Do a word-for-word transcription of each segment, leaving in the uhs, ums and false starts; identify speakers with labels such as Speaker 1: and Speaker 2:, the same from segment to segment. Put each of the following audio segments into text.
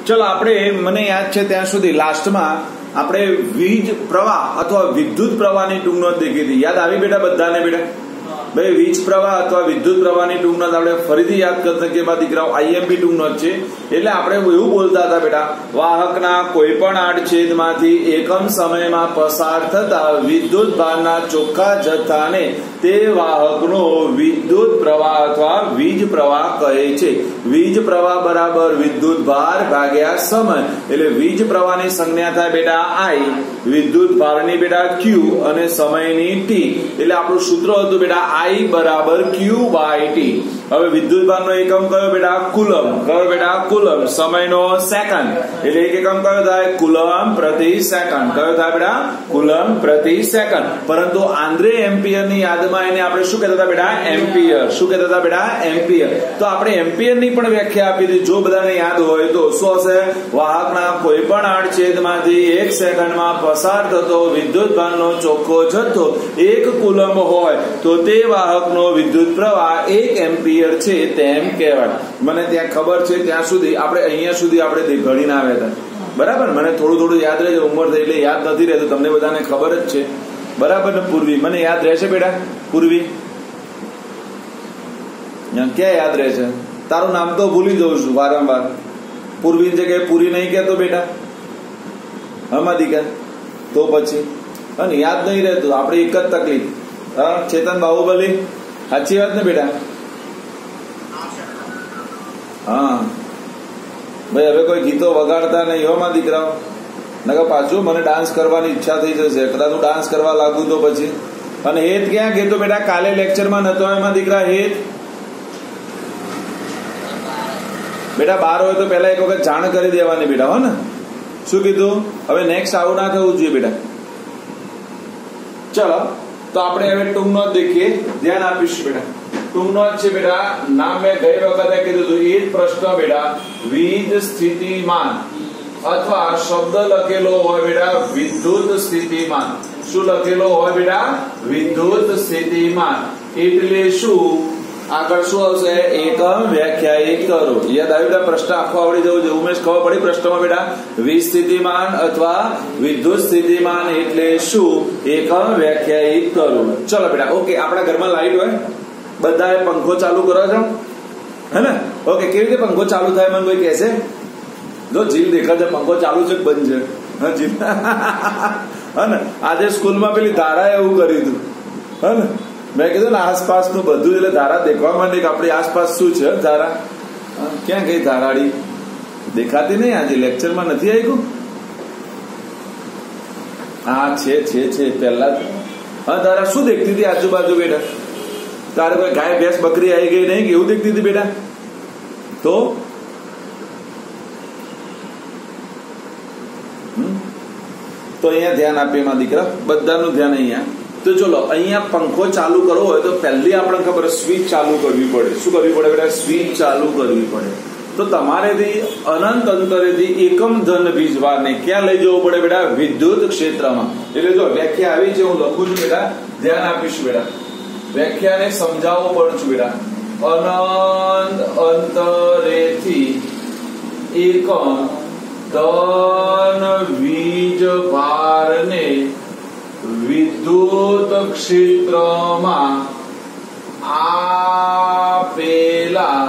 Speaker 1: ચલો આપણે મને યાદ છે ત્યાં સુધી લાસ્ટમાં આપણે વીજ પ્રવાહ અથવા વિદ્યુત પ્રવાહની ટૂંક નોંધ દેખી હતી. યાદ આવી બેટા બધાને? બેટા ભાઈ વીજ પ્રવાહ અથવા વિદ્યુત પ્રવાહની ટૂંક નોંધ આપણે ફરીથી યાદ કરતા કે દીકરાઓ આઈએમપી ટૂંક નોંધ છે. એટલે આપણે એવું બોલતા હતા બેટા, વાહકના કોઈ પણ આડછેદમાંથી એકમ સમયમાં પસાર થતા વિદ્યુત ભારના ચોખ્ખા જથ્થાને તે વાહકનો વિદ્યુત પ્રવાહ અથવા વીજ પ્રવાહ કહે છે. વીજ પ્રવાહ બરાબર વિદ્યુત ભાર ભાગ્યા સમય. એટલે વીજ પ્રવાહની સંજ્ઞા થાય બેટા આઈ, વિદ્યુત ભારની બેટા ક્યુ અને સમયની ટી. એટલે આપણું સૂત્ર હતું બેટા આઈ બરાબર ક્યુ બાય ટી. હવે વિદ્યુત ભારનો એકમ કયો બેટા? કુલમ. કયો બેટા? કુલમ. સમયનો સેકન્ડ. એટલે એક એકમ કયો થાય? કુલમ પ્રતિ સેકન્ડ. કયો થાય બેટા? કુલમ પ્રતિ સેકન્ડ. પરંતુ આંદ્રે એમ્પિયરની યાદમાં એને આપણે શું કહેતા હતા બેટા? એમ્પિયર. શું કહેતા હતા બેટા? એમ્પિયર. તો આપણે એમ્પિયરની પણ વ્યાખ્યા આપી હતી, જો બધાને યાદ હોય તો. શું હશે? વાહકના કોઈ પણ આડછેદમાંથી એક સેકન્ડમાં પસાર થતો વિદ્યુત ભારનો ચોખ્ખો જથ્થો એક કુલમ હોય તો તે વાહકનો વિદ્યુત પ્રવાહ એક એમ્પિયર છે તેમ કહેવાય. મને ત્યાં ખબર છે ત્યાં સુધી આપણે અહીંયા સુધી આપણે ઘડીને આવ્યા હતા, બરાબર? મને થોડું થોડું યાદ રહે છે, ઉંમર થઈ એટલે યાદ નથી રહેતું, તમને બધાને ખબર જ છે, બરાબર ને? પૂર્વી મને યાદ રહેશે બેટા? પૂર્વી ક્યાં યાદ રહે છે? તારું નામ તો ભૂલી જઉં છું વારંવાર. પૂર્વી જગ્યાએ પૂરી નહીં કહેતો બેટા? હમણાં દીકરા તો પછી અને યાદ નહીં રહેતું. આપણે એક જ તકલીફ. હા ચેતન બાહુબલી, સાચી વાત ને બેટા? હા ભાઈ હવે કોઈ ગીતો વગાડતા નહીં હો માં દીકરાઓ, નકર પાછું મને ડાન્સ કરવાની ઈચ્છા થઈ જશે. કદાચ હું ડાન્સ કરવા લાગુ તો પછી. અને હેત ક્યાં ગયો બેટા? કાલે લેક્ચરમાં નતો એમાં દીકરા હેત બેટા બહાર હોય તો પેલા એક વખત જાણ કરી દેવાની બેટા, હો ને? શું કીધું? હવે નેક્સ્ટ આવું ના થવું જોઈએ બેટા. ચલો તો આપણે હવે ટૂંક નોંધ દેખીએ, ધ્યાન આપીશું બેટા. ટૂંક નોંધ છે બેટા, નામ મેં ગઈ વખતે કીધું હતું એ જ પ્રશ્ન બેટા. વીજ સ્થિતિમાન અથવા શબ્દ લખેલો હોય બેટા વિદ્યુત સ્થિતિમાન. શું લખેલો હોય બેટા? વિદ્યુત સ્થિતિમાન. એટલે શું? આગળ શું આવશે? એકમ વ્યાખ્યાયિત કરો. યાદ આવ્યું? પ્રશ્ન આખો આવડી જવું જોઈએ. ઉમેશ ખબર પડી પ્રશ્નમાં બેટા? વીજ સ્થિતિમાન અથવા વિદ્યુત સ્થિતિમાન એટલે શું? એકમ વ્યાખ્યાયિત કરો. ચલો બેટા ઓકે. આપણા ઘરમાં લાઈટ હોય, બધાએ પંખો ચાલુ કરો છો હે ને? ઓકે. કેવી રીતે પંખો ચાલુ થાય મને કોઈ કહેશે? જો જીલ દેખા છે પંખો ચાલુ છે કે બંધ છે? હા જીલ હા ને? આજે સ્કૂલમાં પેલી ધારા એવું કર્યું હતું હે ને? મેં કીધું ને આસપાસનું બધું, એટલે ધારા દેખવા માંડે કે આપણી આસપાસ શું છે. ધારા ક્યાં ગઈ? ધારાડી દેખાતી નહીં. આજે લેક્ચરમાં નથી આવ્યું? હા છે છે છે પહેલા. હા ધારા શું દેખતી હતી આજુબાજુ બેટા? તારે કોઈ ગાય ભેંસ બકરી આવી ગઈ નહીં કે એવું દેખતી હતી બેટા? તો તો અહીંયા ધ્યાન આપીએ માં દીકરા, બધાનું ધ્યાન અહીંયા. તો ચલો અહીંયા પંખો ચાલુ કરવો હોય તો પહેલી આપણે ખબર સ્વિચ ચાલુ કરવી પડે. શું કરવી પડે બેટા? સ્વિચ ચાલુ કરવી પડે. તો તમારેથી અનંત અંતરેથી એકમ ધન વીજભારને ક્યાં લઈ જવું પડે બેટા? વિદ્યુત ક્ષેત્રમાં. એટલે જો વ્યાખ્યા આવી છે, હું લખું છું બેટા, ધ્યાન આપીશું બેટા. વ્યાખ્યાને સમજાવવું પડે છે બેટા. અનંત અંતરેથી એકમ ધન વીજભારને વિદ્યુત ક્ષેત્રમાં આપેલા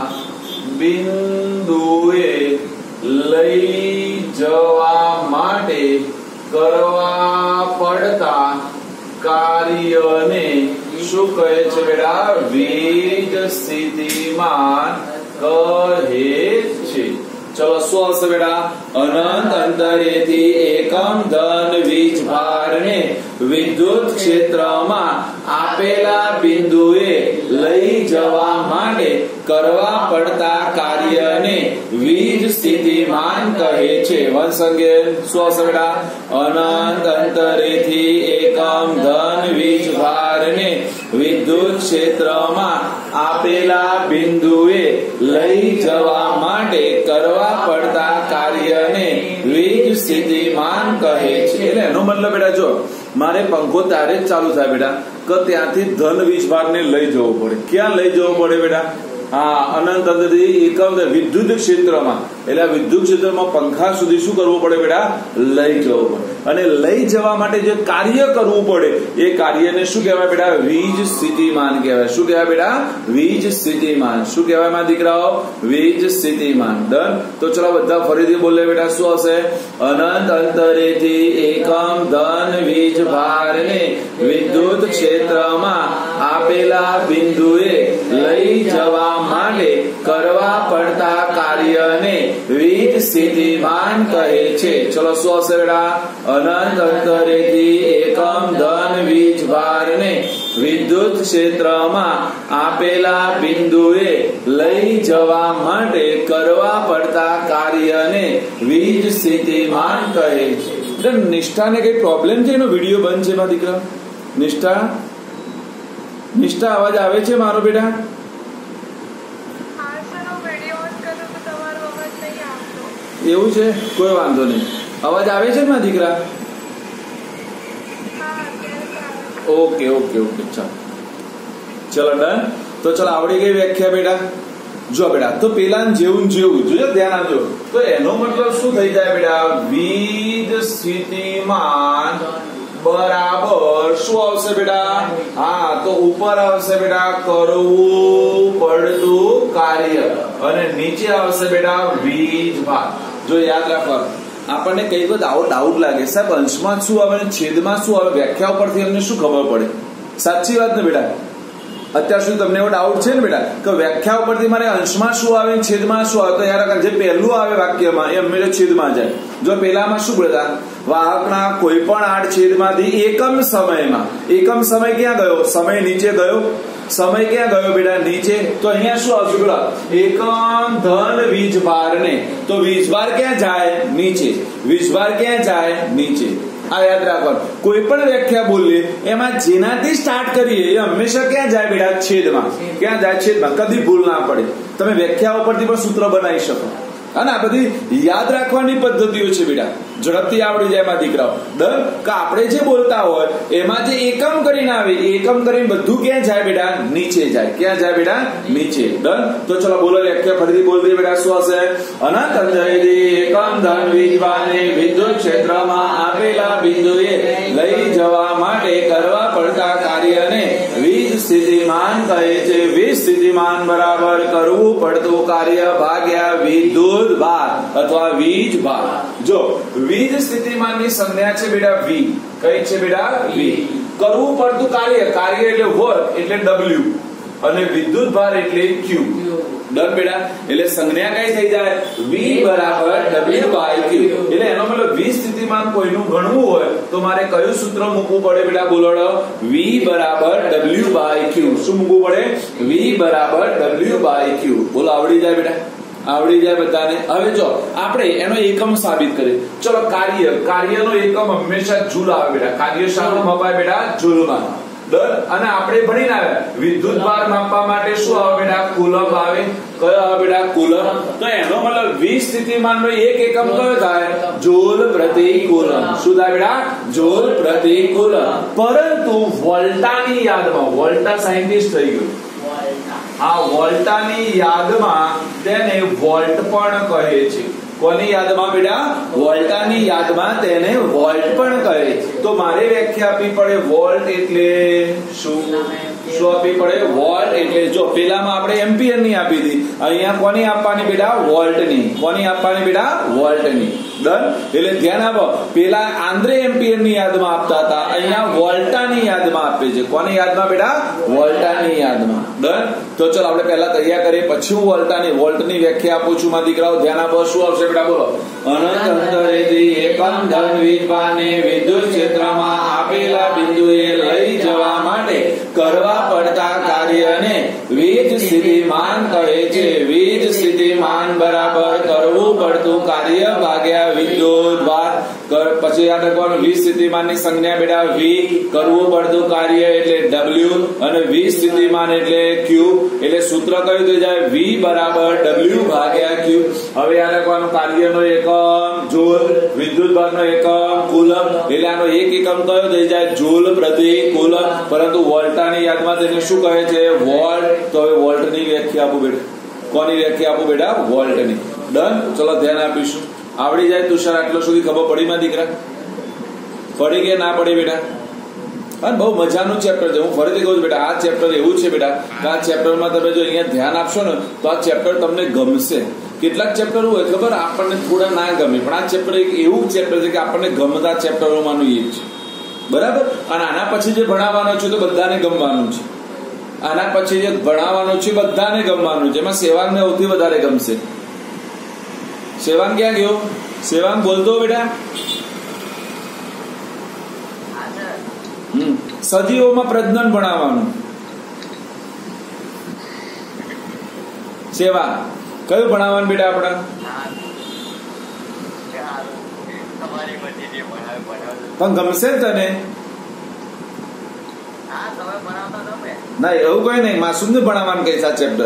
Speaker 1: બિંદુએ લઈ જવા માટે કરવા પડતા કાર્યને શું કહે છે બેટા? વીજ સ્થિતિમાન કહે છે. ચલો શું આવશે બેટા? અનંત અંતરેથી એકમ ધન વીજભારને વિદ્યુત ક્ષેત્રમાં આપેલા બિંદુએ લઈ જવા માટે કરવા પડતા કાર્યને વીજ સ્થિતિમાન કહે છે. વંશ અંગે શું આવશે બેટા? અનંત અંતરેથી એકમ ધન વીજભારને વિદ્યુત ક્ષેત્રમાં આપેલા બિંદુએ લઈ જવા માટે કરવા પડતા કાર્યને વીજ સ્થિતિમાન કહે છે. એટલે એનો મતલબ બેટા જો મારે પંખો ત્યારે જ ચાલુ થાય બેટા કે ત્યાંથી ધન વીજભારને લઈ જવો પડે. ક્યાં લઈ જવો પડે બેટા? હા અનંત અંતરેથી એકમ વિદ્યુત ક્ષેત્રમાં. એટલે વિદ્યુત ક્ષેત્રમાં પંખા સુધી શું કરવું પડે બેટા? લઈ જવું પડે. અને લઈ જવા માટે જે કાર્ય કરવું પડે એ કાર્યને શું કહેવાય બેટા? વીજ સ્થિતિમાન કહેવાય. શું કહેવાય બેટા? વીજ સ્થિતિમાન. શું કહેવાય મારા દીકરાઓ? વીજ સ્થિતિમાન. ડન. તો ચલો બધા ફરીથી બોલે બેટા. શું હશે? અનંત અંતરેથી એકમ ધન વીજ ભારને વિદ્યુત ક્ષેત્રમાં આપેલા બિંદુએ લઈ જવા માટે કરવા પડતા કાર્યને વીજ સ્થિતિમાન કહે છે. ચલો શું હશે બેટા? અનંત અંતરેથી એકમ ધન વીજ ભારને વિદ્યુત ક્ષેત્રમાં આપેલા બિંદુએ લઈ જવા માટે કરવા પડતા કાર્યને વીજ સ્થિતિમાન કહે છે. નિષ્ઠાને કઈ પ્રોબ્લેમ છે? એનો વિડીયો બંધ છે મારા દીકરા. નિષ્ઠા નિષ્ઠા અવાજ આવે છે મારો બેટા? એવું છે? કોઈ વાંધો નહીં. અવાજ આવે છે મારા દીકરા? ઓકે ઓકે ઓકે ચાલો ચલો ડન. તો ચલો આવડી ગઈ વ્યાખ્યા બેટા. જો બેટા તો પેલા જેવું જેવું જોજો, ધ્યાન આપજો. તો એનો મતલબ શું થઈ જાય બેટા? વીજ સ્થિતિમાન બરાબર શું આવશે બેટા? હા તો ઉપર આવશે બેટા કરવું પડતું કાર્ય અને નીચે આવશે બેટા વીજ ભાર. જો યાદ રાખો, આપણને કઈ કોઈ ડાઉટ લાગે સાહેબ અંશમાં શું આવે છેદમાં શું આવે, વ્યાખ્યા ઉપરથી અમને શું ખબર પડે? સાચી વાત ને બેટા? અત્યાર સુધી તમને એવો ડાઉટ છે ને બેટા કે વ્યાખ્યા ઉપરથી મારે અંશમાં શું આવે છેદમાં શું આવે? તો યાર જે પહેલું આવે વાક્યમાં એ હંમેશા છેદમાં જાય. જો પેલામાં શું બોલતા? વાહકના કોઈ પણ આઠ છેદમાંથી એકમ સમયમાં. એકમ સમય ક્યાં ગયો? સમય નીચે ગયો. સમય ક્યાં ગયો બેટા? નીચે. તો અહીંયા શું આવશે બેટા? એકમ ધન વીજભાર ને. તો વીજભાર ક્યાં જાય? નીચે. વીજભાર ક્યાં જાય? નીચે. આ યાદ રાખવાનું. કોઈ પણ વ્યાખ્યા બોલીએ એમાં જેનાથી સ્ટાર્ટ કરીએ એ હંમેશા ક્યાં જાય બેટા? છેદમાં. ક્યાં જાય? છેદમાં. કદી ભૂલ ના પડે. તમે વ્યાખ્યા ઉપરથી પણ સૂત્ર બનાવી શકો. અને આ બધી યાદ રાખવાની પદ્ધતિઓ છે બેટા, ઝડપથી આવડી જાય એમાં દીકરાઓ. ડર કે આપણે જે બોલતા હોય એમાં જે એકમ કરીને આવે એકમ કરીને બધું ક્યાં જાય બેટા? નીચે જાય. ક્યાં જાય બેટા? નીચે. ડર. તો ચલો બોલો વ્યાખ્યા ફરીથી બોલ દઈએ બેટા. શું હશે? અનંત અંતરેથી એકમ ધન વીજભારને વિદ્યુત ક્ષેત્રમાં આપેલા બિંદુએ લઈ જવા માટે કરવા પડતા કાર્યને વીજ સ્થિતિમાન કહે છે. વીજ સ્થિતિમાન બરાબર કરવું પડતું કાર્ય ભાગ્યા વિદ્યુત ભાર અથવા વીજ ભાર. જો વીજ સ્થિતિમાનની સંજ્ઞા છે બેટા વી. કઈ છે બેટા? વી. કરવું પડતું કાર્ય, કાર્ય એટલે વર્ક એટલે ડબલ્યુ અને વિદ્યુત ભાર એટલે ક્યુ. ડર બેટા. એટલે સંજ્ઞા કઈ થઈ જાય? વી બરાબર ડબલ્યુ બાય ક્યુ. એટલે એનો મતલબ વી સ્થિતિમાન કોઈનું ગણવું હોય તો મારે કયું સૂત્ર મૂકવું પડે બેટા? બોલો. વી બરાબર ડબલ્યુ બાય ક્યુ. શું મૂકવું પડે? વી બરાબર ડબલ્યુ બાય ક્યુ. બોલો આવડી જાય બેટા? આવડી જાય બધાને? હવે જો આપણે એનો એકમ સાબિત કરીએ. ચલો કાર્ય. કાર્યનો એકમ હંમેશા જૂલ આવે બેટા. કાર્ય શામાં મપાય બેટા? જૂલમાં. ડર. અને આપણે ભણીને આવ્યા વિદ્યુત ભાર માપવા માટે શું આવે બેટા? કુલમ આવે. કયો આવે બેટા? કુલમ. તો એનો મતલબ વીજ સ્થિતિમાનનો એક એકમ કયો થાય? જૂલ પ્રતિ કુલમ. શું થાય બેટા? જૂલ પ્રતિ કુલમ. પરંતુ વોલ્ટાની યાદમાં, વોલ્ટા સાયન્ટિસ્ટ થઈ ગયું, આ વોલ્ટાની યાદમાં તેને વોલ્ટ પણ કહે છે. કોની યાદમાં બેટા? વોલ્ટાની યાદમાં તેને વોલ્ટ પણ કહે છે. તો મારે વ્યાખ્યા આપવી પડે વોલ્ટ એટલે શું? શું આપવી પડે? વોલ્ટ એટલે જો પેલામાં આપણે એમ્પિયર ની આપી હતી, અહીંયા કોની આપવાની બેટા? વોલ્ટ ની. કોની આપવાની બેટા? વોલ્ટ ની. ડન. એટલે ધ્યાન આપો, પેલા આંદ્રે એમ્પિયર ની યાદમાં આપતા હતા, અહીંયા વોલ્ટાની યાદમાં આપે છે. કોની યાદમાં બેટા? વોલ્ટાની યાદમાં. ડન. તો ચલો આપણે પહેલા તૈયાર કરીએ, પછી હું વોલ્ટાની વોલ્ટની વ્યાખ્યા આપું છું. મારા દીકરાઓ ધ્યાન આપો. શું આવશે બેટા? બોલો. અનંત અંતરેથી એકમ ધન વીજભારને વિદ્યુત ક્ષેત્રમાં આપેલા બિંદુએ લઈ જવા માટે કરવા પડતા કાર્યને વીજ સ્થિતિમાન કહે છે. વીજ સ્થિતિમાન બરાબર કરવું પડતું કાર્ય ભાગ્યા વિદ્યુત ભાર. પછી યાદ રાખવાનું વીજ સ્થિતિમાનની સંજ્ઞા બેટા વી. કરવું પડતું કાર્ય એટલે ડબલ્યુ અને વીજ સ્થિતિમાન એટલે ક્યુ. એટલે સૂત્ર કયું થઈ જાય? વી બરાબર ડબલ્યુ ભાગ્યા ક્યુ. હવે યાદ રાખવાનું કાર્યનો એકમ જૂલ, વિદ્યુત ભારનો એકમ કુલમ. એટલે આનો એક એકમ કયો થઈ જાય? જૂલ પ્રતિ કુલમ. પરંતુ વોલ્ટાની યાદમાં તેને શું કહે છે? વોલ્ટ. તો હવે વોલ્ટની વ્યાખ્યા આપું બેટા. કોની વ્યાખ્યા આપું બેટા? વોલ્ટની. ડન. ચલો ધ્યાન આપીશું. આવડી જાય તુષાર આટલો સુધી? ખબર પડી માં દીકરા? પડી કે ના પડી બેટા? અને બહુ મજાનું ચેપ્ટર છે. હું ફરીથી કહું છું બેટા, આ ચેપ્ટર એવું છે બેટા કે આ ચેપ્ટરમાં તમે જો અહીંયા ધ્યાન આપશો ને તો આ ચેપ્ટર તમને ગમશે. કેટલાક ચેપ્ટર હોય ખબર આપણને થોડા ના ગમે, પણ આ ચેપ્ટર એક એવું ચેપ્ટર છે કે આપણને ગમતા ચેપ્ટરોમાંનું એક છે. બરાબર. અને આના પછી જે ભણાવવાનું છે તો બધાને ગમવાનું છે. આના પછી જે ભણાવવાનું છે બધાને ગમવાનું છે. એમાં સેવાંગને સૌથી વધારે ગમશે. સેવાંગ ક્યાં ગયો? સેવાંગ બોલતો બેટા. હમ સજીવોમાં પ્રજનન ભણાવવાનું. સેવા કયું ભણાવવાનું બેટા આપડા? પણ ગમશે તને? ના એવું કઈ નહીં. માસૂમ ને ભણાવવાનું કઈ આ ચેપ્ટર?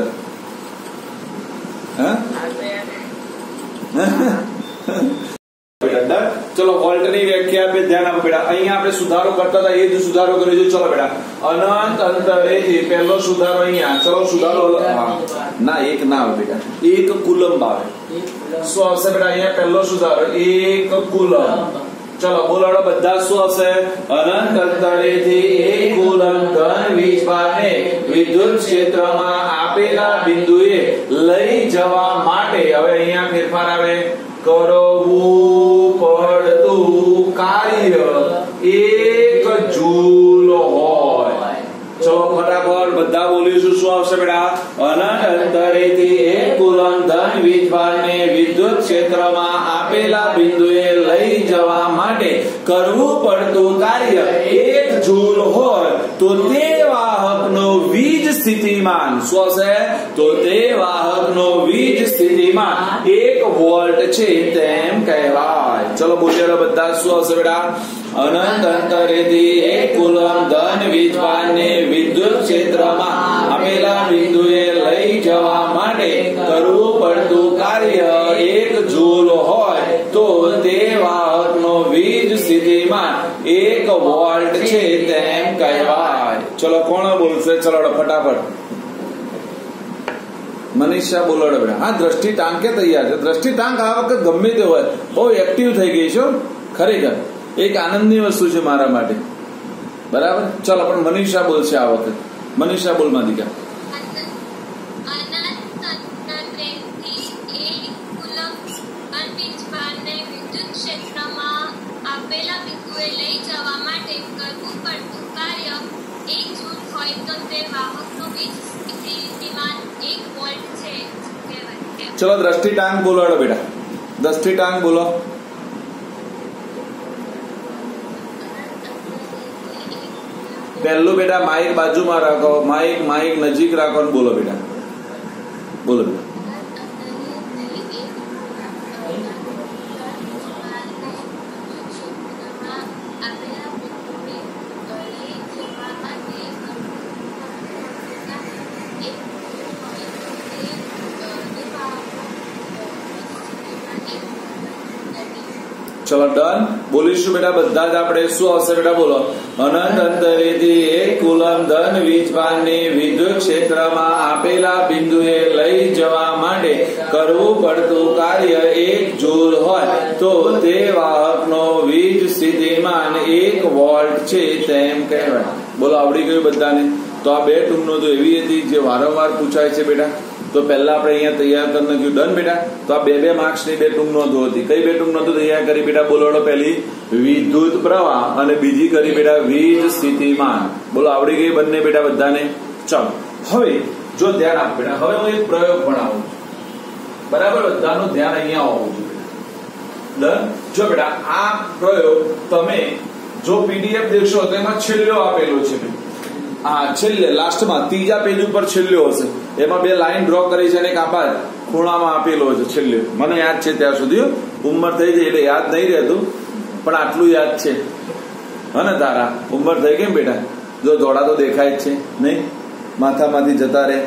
Speaker 1: ચલો વોલ્ટની વ્યાખ્યા આપે. ધ્યાન આપો બેટા. અહીંયા આપણે સુધારો કરતા હતા એ જ સુધારો કરીશું. ચલો બેટા, અનંત અંતરેથી પહેલો સુધારો અહીંયા. ચલો સુધારો. ના એક ના આવે બેટા, એક કુલંબ આવે. શું આવશે બેટા? અહીંયા પહેલો સુધારો એક કુલંબ. ચલો બોલાડો બધા. શું આવશે? અનંત અંતરેથી એક કુલંબ ઘન વીજભારને વિદ્યુત ક્ષેત્રમાં આપેલા બિંદુએ લઈ જવા માટે. હવે અહીંયા ફેરફાર આવે. કરવું પડતું કાર્ય એક જૂલ હોય. ચલો ફટાફટ બધા બોલીશું. શું આવશે બેટા? અનંત અંતરેથી એક કુલંબ ધન વીજભારને વિદ્યુત ક્ષેત્રમાં આપેલા બિંદુએ લઈ જવા માટે કરવું પડતું કાર્ય એક જૂલ હોય તો તે વાહકનો વીજ સ્થિતિમાન શું હશે? તો તે વાહકનો વીજ સ્થિતિમાન એક વોલ્ટ છે તેમ કહેવાય. ચલો બોલ્યા બધા. શું હશે બેટા? અનંત અંતરેથી એક કુલંબ ધન વીજભારને વિદ્યુત ક્ષેત્રમાં આપેલા બિંદુએ લઈ જવા માટે કરવું પડતું કાર્ય એક જૂલ હોય તો તે વાહકનો વીજ સ્થિતિમાન એક વોલ્ટ છે તેમ કહેવાય. ચલો કોણ બોલશે? ચલો ફટાફટ. મનીષા બોલાડો બેટા. હા દ્રષ્ટિ ટાંકે તૈયાર છે. દ્રષ્ટિ ટાંક આ વખત ગમે તે હોય બહુ એક્ટિવ થઈ ગઈ છે ખરેખર. એક આનંદની વસ્તુ છે મારા માટે. બરાબર. ચલો પણ મનીષા બોલશે આ વખત. મનીષા બોલ માં દીકરા.
Speaker 2: આપેલા બિંદુએ લઈ જવા માટે કરવું પડતું કાર્ય એક જૂલ હોય તો તે વાહકનો વીજ સ્થિતિમાન એક વોલ્ટ છે કહેવાય.
Speaker 1: ચલો દ્રષ્ટિ ટાંક બોલાડો બેટા. દ્રષ્ટિ ટાંક બોલો. પહેલું બેટા માઇક બાજુમાં રાખો. માઇક માઇક નજીક રાખો ને બોલો બેટા. બોલો બેટા. ચલો ડન. બોલીશું બેટા બધા જ આપણે. શું આવશે બેટા? બોલો. અનંત અંતરેથી એક કુલંબ ધન વીજભારની વિદ્યુત ક્ષેત્રમાં આપેલા બિંદુએ લઈ જવા માટે કરવું પડતું કાર્ય એક જૂલ હોય તો તે વાહકનો વીજ સ્થિતિમાન એક વોલ્ટ છે તેમ કહેવાય. બોલો આવડી ગયું બધાને? તો આ બે ટૂંકનો તો એવી હતી જે વારંવાર પૂછાય છે બેટા. તો પહેલા આપણે અહીંયા તૈયાર કરી નાખ્યું. ડન બેટા. તો આ બે બે માર્ક્સ ની બે ટૂંક નોંધો હતી. કઈ બે ટૂંક નોંધો તૈયાર કરી બેટા? બોલો. પહેલી વિદ્યુત પ્રવાહ અને બીજી કરી બેટા વીજ સ્થિતિમાન. બોલો આવડી ગઈ બંને બેટા બધાને? ચાલો હવે જો ધ્યાન આપ બેટા. હવે હું એક પ્રયોગ ભણાવું છું. બરાબર. બધાનું ધ્યાન અહીંયા હોવું જોઈએ. ડન. જો બેટા આ પ્રયોગ તમે જો પીડીએફ દેખશો તો એમાં છેલ્લો આપેલો છે. હા છેલ્લે લાસ્ટમાં ત્રીજા પેજ ઉપર છેલ્લો હશે. એમાં બે લાઈન ડ્રો કરી છે અને એક આભાર ખૂણામાં આપેલો છે છેલ્લે. મને યાદ છે ત્યાં સુધી. ઉંમર થઈ જાય એટલે યાદ નહીં રહેતું પણ આટલું યાદ છે. હને તારા ઉંમર થઈ કેમ બેટા? જો દોડા તો દેખાય જ છે નહીં? માથામાંથી જતા રહે.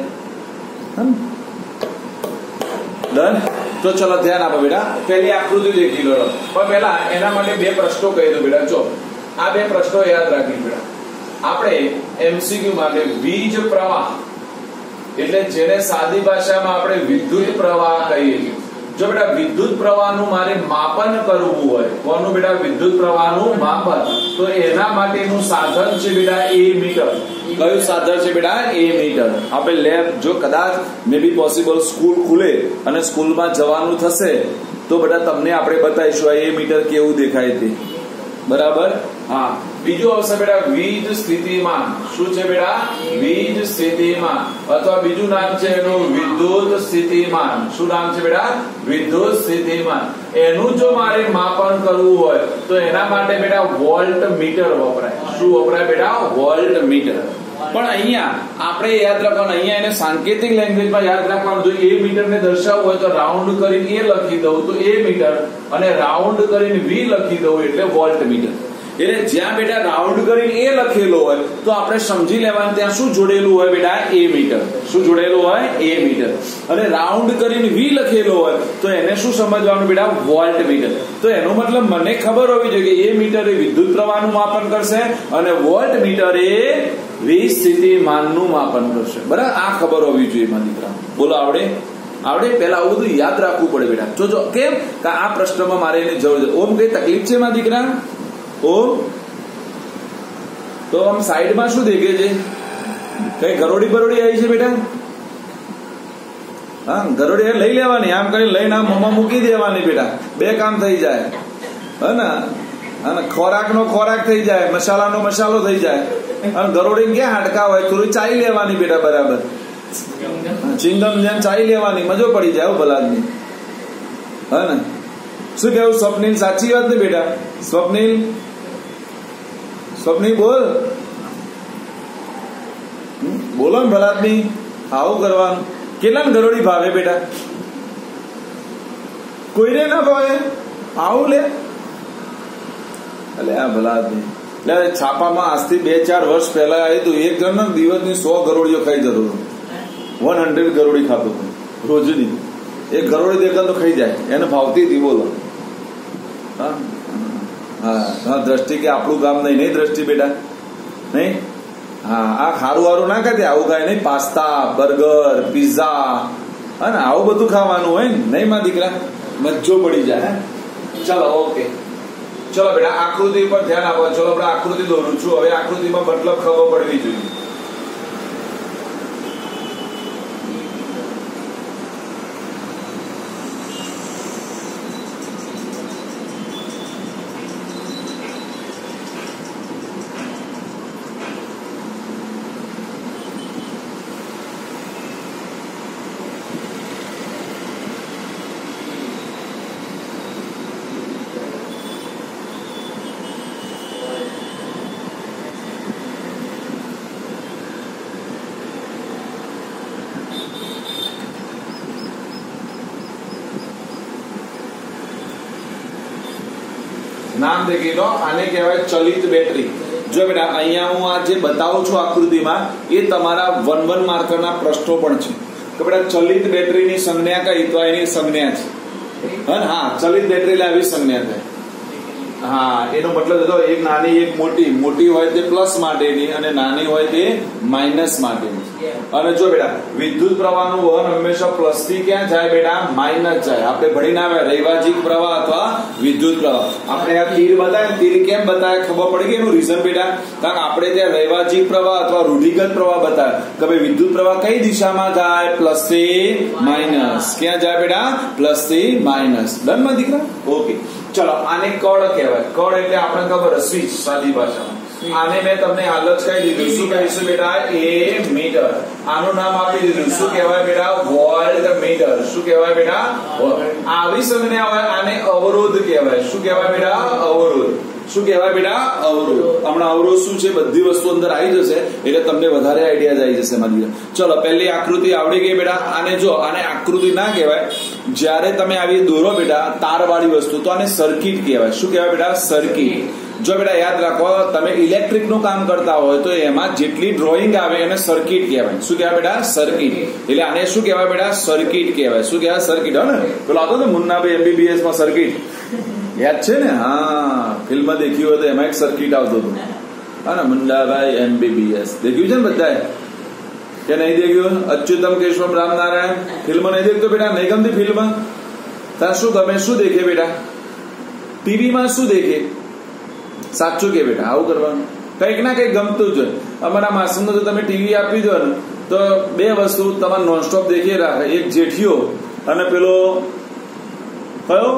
Speaker 1: ડન. તો ચલો ધ્યાન આપો બેટા. પહેલી આકૃતિ દેખી લો. પણ પહેલા એના માટે બે પ્રશ્નો કહી દો બેટા. જો આ બે પ્રશ્નો યાદ રાખી બેટા. આપણે એમસીક્યુ માટે વીજ પ્રવાહ એટલે જેને સાદી ભાષામાં આપણે વિદ્યુત પ્રવાહ કહીએ છીએ. જો બેટા વિદ્યુત પ્રવાહનું મારે માપન કરવું હોય, કોનું બેટા વિદ્યુત પ્રવાહનું માપન, તો એના માટેનું સાધન છે બેટા એ મીટર. કયું સાધન છે બેટા? એ મીટર. આપણે લેબ જો કદાચ મે બી પોસિબલ સ્કૂલ ખુલે અને સ્કૂલમાં જવાનું થશે તો બેટા તમને આપણે બતાવીશું આ એ મીટર કેવું દેખાય તે. બરાબર. હા, બીજું આવશે બેટા વીજ સ્થિતિમાન. શું છે બેટા? વીજ સ્થિતિમાન, અથવા બીજું નામ છે એનું વિદ્યુત સ્થિતિમાન. શું નામ છે બેટા? વિદ્યુત સ્થિતિમાન. એનું જો મારે માપન કરવું હોય તો એના માટે બેટા વોલ્ટ મીટર વપરાય. શું વપરાય બેટા? Volt meter. પણ અહીંયા આપણે યાદ રાખવાનું, અહીંયા એને સાંકેતિક લેંગ્વેજમાં યાદ રાખવાનું. જો એ મીટરને દર્શાવવું હોય તો રાઉન્ડ કરીને એ લખી દઉં તો એ મીટર, અને રાઉન્ડ કરીને વી લખી દઉં એટલે વોલ્ટ મીટર. એટલે જ્યાં બેટા રાઉન્ડ કરીને એ લખેલો હોય તો આપણે સમજી લેવાનું ત્યાં શું જોડેલું હોય બેટા? Ammeter. શું જોડેલું હોય? એ મીટર. અને રાઉન્ડ કરીને વી લખેલો હોય તો એને શું સમજવાનું બેટા? Volt meter. તો એનો મતલબ મને ખબર હોવી જોઈએ કે એ મીટર એ વિદ્યુત પ્રવાહનું માપન કરશે અને વોલ્ટ મીટર એ વીજ સ્થિતિમાનનું માપન કરશે. બરાબર, આ ખબર હોવી જોઈએ મારા દીકરા. બોલો, આવડે? આવડે? પેલા આવું બધું યાદ રાખવું પડે બેટા. જોજો કેમ કે આ પ્રશ્નમાં મારે એની જરૂર છે. ઓમ કઈ તકલીફ છે મારા દીકરા? ઓમ તો આમ સાઈડમાં શું દેખે છે? કઈ ગરોડી બરોડી આવી છે બેટા? હા, ગરોડી લઈ લેવાની, આમ કરી લઈને આમ મોમાં મૂકી દેવાની બેટા. બે કામ થઈ જાય. હે ને? અને ખોરાક નો ખોરાક થઈ જાય, મસાલા નો મસાલો થઈ જાય. અને ગરોડી ક્યાં હાડકા હોય થોડી ચાઈ લેવાની બેટા. બરાબર, ચિંગમ જેમ ચાઈ લેવાની, મજો પડી જાય ભલાદની. હે ને? શું કેવું સ્વપ્નિલ? સાચી વાત ને બેટા? સ્વપ્નિલ, સ્વપ્નિલ બોલ, બોલો ને ભલાદની. આવું કરવાનું. કેટલા ગરોડી ભાવે બેટા? કોઈને ના ભાવે. આવું લે એટલે આ ભલાદની. એટલે છાપામાં આજથી બે ચાર વર્ષ પહેલા આવ્યું હતું, એક જણ દિવસની સો ગરોડીઓ ખાઈ જતો હતો. વન હંડ્રેડ ગરોડી ખાતો હતો રોજની. એક ગરોડી દેખા તો ખાઈ જાય, એને ભાવતી હતી. બોલો. હા હા, દ્રષ્ટિ કે આપણું કામ નહીં. નહીં દ્રષ્ટિ બેટા? નહીં. હા, આ ખારું વારું ના ખાતે આવું ખાય નહીં. પાસ્તા, બર્ગર, પીઝા, હા ને આવું બધું ખાવાનું હોય ને. નહીં માં દીકરા? મજો પડી જાય. ચાલો, ઓકે. ચલો બેટા, આકૃતિ પર ધ્યાન આપો. ચલો આપણે આકૃતિ દોરું છું. હવે આકૃતિમાં મતલબ ખબર પડવી જોઈએ. નામ દેખી લો. આને કહેવાય ચલિત બેટરી. જો બેટા અહીંયા હું આ જે બતાવું છું આકૃતિમાં એ તમારા વન વન માર્કરના પ્રશ્નો પણ છે કે બેટા ચલિત બેટરીની સંજ્ઞા કઈ? તો એની સંજ્ઞા છે. હા, ચલિત બેટરી એટલે આવી સંજ્ઞા થાય. હા, એનો મતલબ હતો એક નાની એક મોટી. મોટી હોય તે પ્લસ માટેની અને નાની હોય તે માઇનસ માટેની. અને જો બેટા વિદ્યુત પ્રવાહનું વહન હંમેશા પ્લસ થી ક્યાં જાય બેટા? માઇનસ જાય. આપણે ભણીને આવ્યા રૈવાજિક પ્રવાહ અથવા વિદ્યુત પ્રવાહ. આપણે આ તીર બતાવે, તીર કેમ બતાવે ખબર પડી ગઈ એનું રીઝન બેટા? કારણ કે આપણે ત્યાં રૈવાજિક પ્રવાહ અથવા રૂઢિગત પ્રવાહ બતાવે કે ભાઈ વિદ્યુત પ્રવાહ કઈ દિશામાં જાય? પ્લસ થી માઇનસ. ક્યાં જાય બેટા? પ્લસ થી માઇનસ. ડન માં દીકરા? ઓકે. ચલો, આને કળ કહેવાય. કળ એટલે આપણે ખબર સ્વિચ સાદી ભાષામાં. આને મેં તમને હાલ જ કહી દીધું. શું કહીશું બેટા? Ammeter. આનું નામ આપી દીધું. શું કહેવાય બેટા? Volt meter. શું કહેવાય બેટા? આવી સંજ્ઞા હોય આને અવરોધ કહેવાય. શું કહેવાય બેટા? અવરોધ. શું કહેવાય બેટા? અવરોધ. હમણાં અવરોધ શું છે બધી વસ્તુ અંદર આવી જશે એટલે તમને વધારે આઈડિયા આવી જશે મારી. ચલો, પહેલી આકૃતિ આવડી ગઈ બેટા. આને જો, આને આકૃતિ ના કહેવાય. જ્યારે તમે આવી દોરો બેટા તાર વાળી વસ્તુ તો આને સર્કિટ કહેવાય. શું કહેવાય બેટા? સર્કિટ. જો બેટા યાદ રાખો, તમે ઇલેક્ટ્રિક નું કામ કરતા હોય તો એમાં જેટલી ડ્રોઈંગ આવે એને સર્કિટ કહેવાય. શું કહેવાય બેટા? સર્કિટ. એટલે આને શું કહેવાય બેટા? સર્કિટ કહેવાય. શું કહેવાય? સર્કિટ. હો ને પેલો આવતો ને મુન્નાભાઈ એમબીબીએસ માં સર્કિટ યાદ છે ને? હા, ફિલ્મ દેખી હોય તો એમાં એક સર્કિટ આવતો હતો. હા ને, મુન્નાભાઈ એમબીબીએસ દેખ્યું છે ને બધાએ? કે નહીં દેખ્યું? અચ્યુતમ કેશવમ રામ નારાયણ ફિલ્મ નહીં દેખતો બેટા? નહીં ગમતી ફિલ્મ? તાર શું ગમે? શું દેખે બેટા? ટીવીમાં શું દેખે? સાચું કે બેટા? આવું કરવાનું, કંઈક ના કંઈક ગમતું જ હોય. અમારા માસુમનો જો તમે ટીવી આપી દો ને તો બે વસ્તુ તમારે નોનસ્ટોપ દેખી રાખે, એક જેઠિયો અને પેલો કયો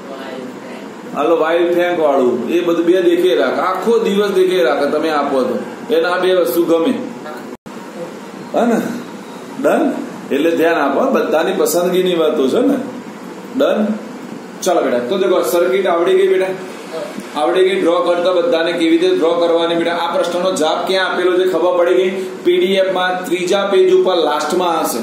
Speaker 1: હાલો વાઇલ્ડ ફેંક વાળું, એ બધું બે દેખી રાખે, આખો દિવસ દેખી રાખે. તમે આપો તો એને આ બે વસ્તુ ગમે, હે ને? ડન. એટલે ધ્યાન આપો, બધાની પસંદગીની વાતો છે ને. ડન. ચાલો બેટા, તો દેખો સર્કિટ આવડી ગઈ બેટા, આવડી ગઈ. ડ્રો કરતા બધાને કેવી રીતે ડ્રો કરવાની બેટા? આ પ્રશ્નનો જવાબ ક્યાં આપેલો છે ખબર પડી ગઈ? પીડીએફ માં ત્રીજા પેજ ઉપર લાસ્ટમાં હશે,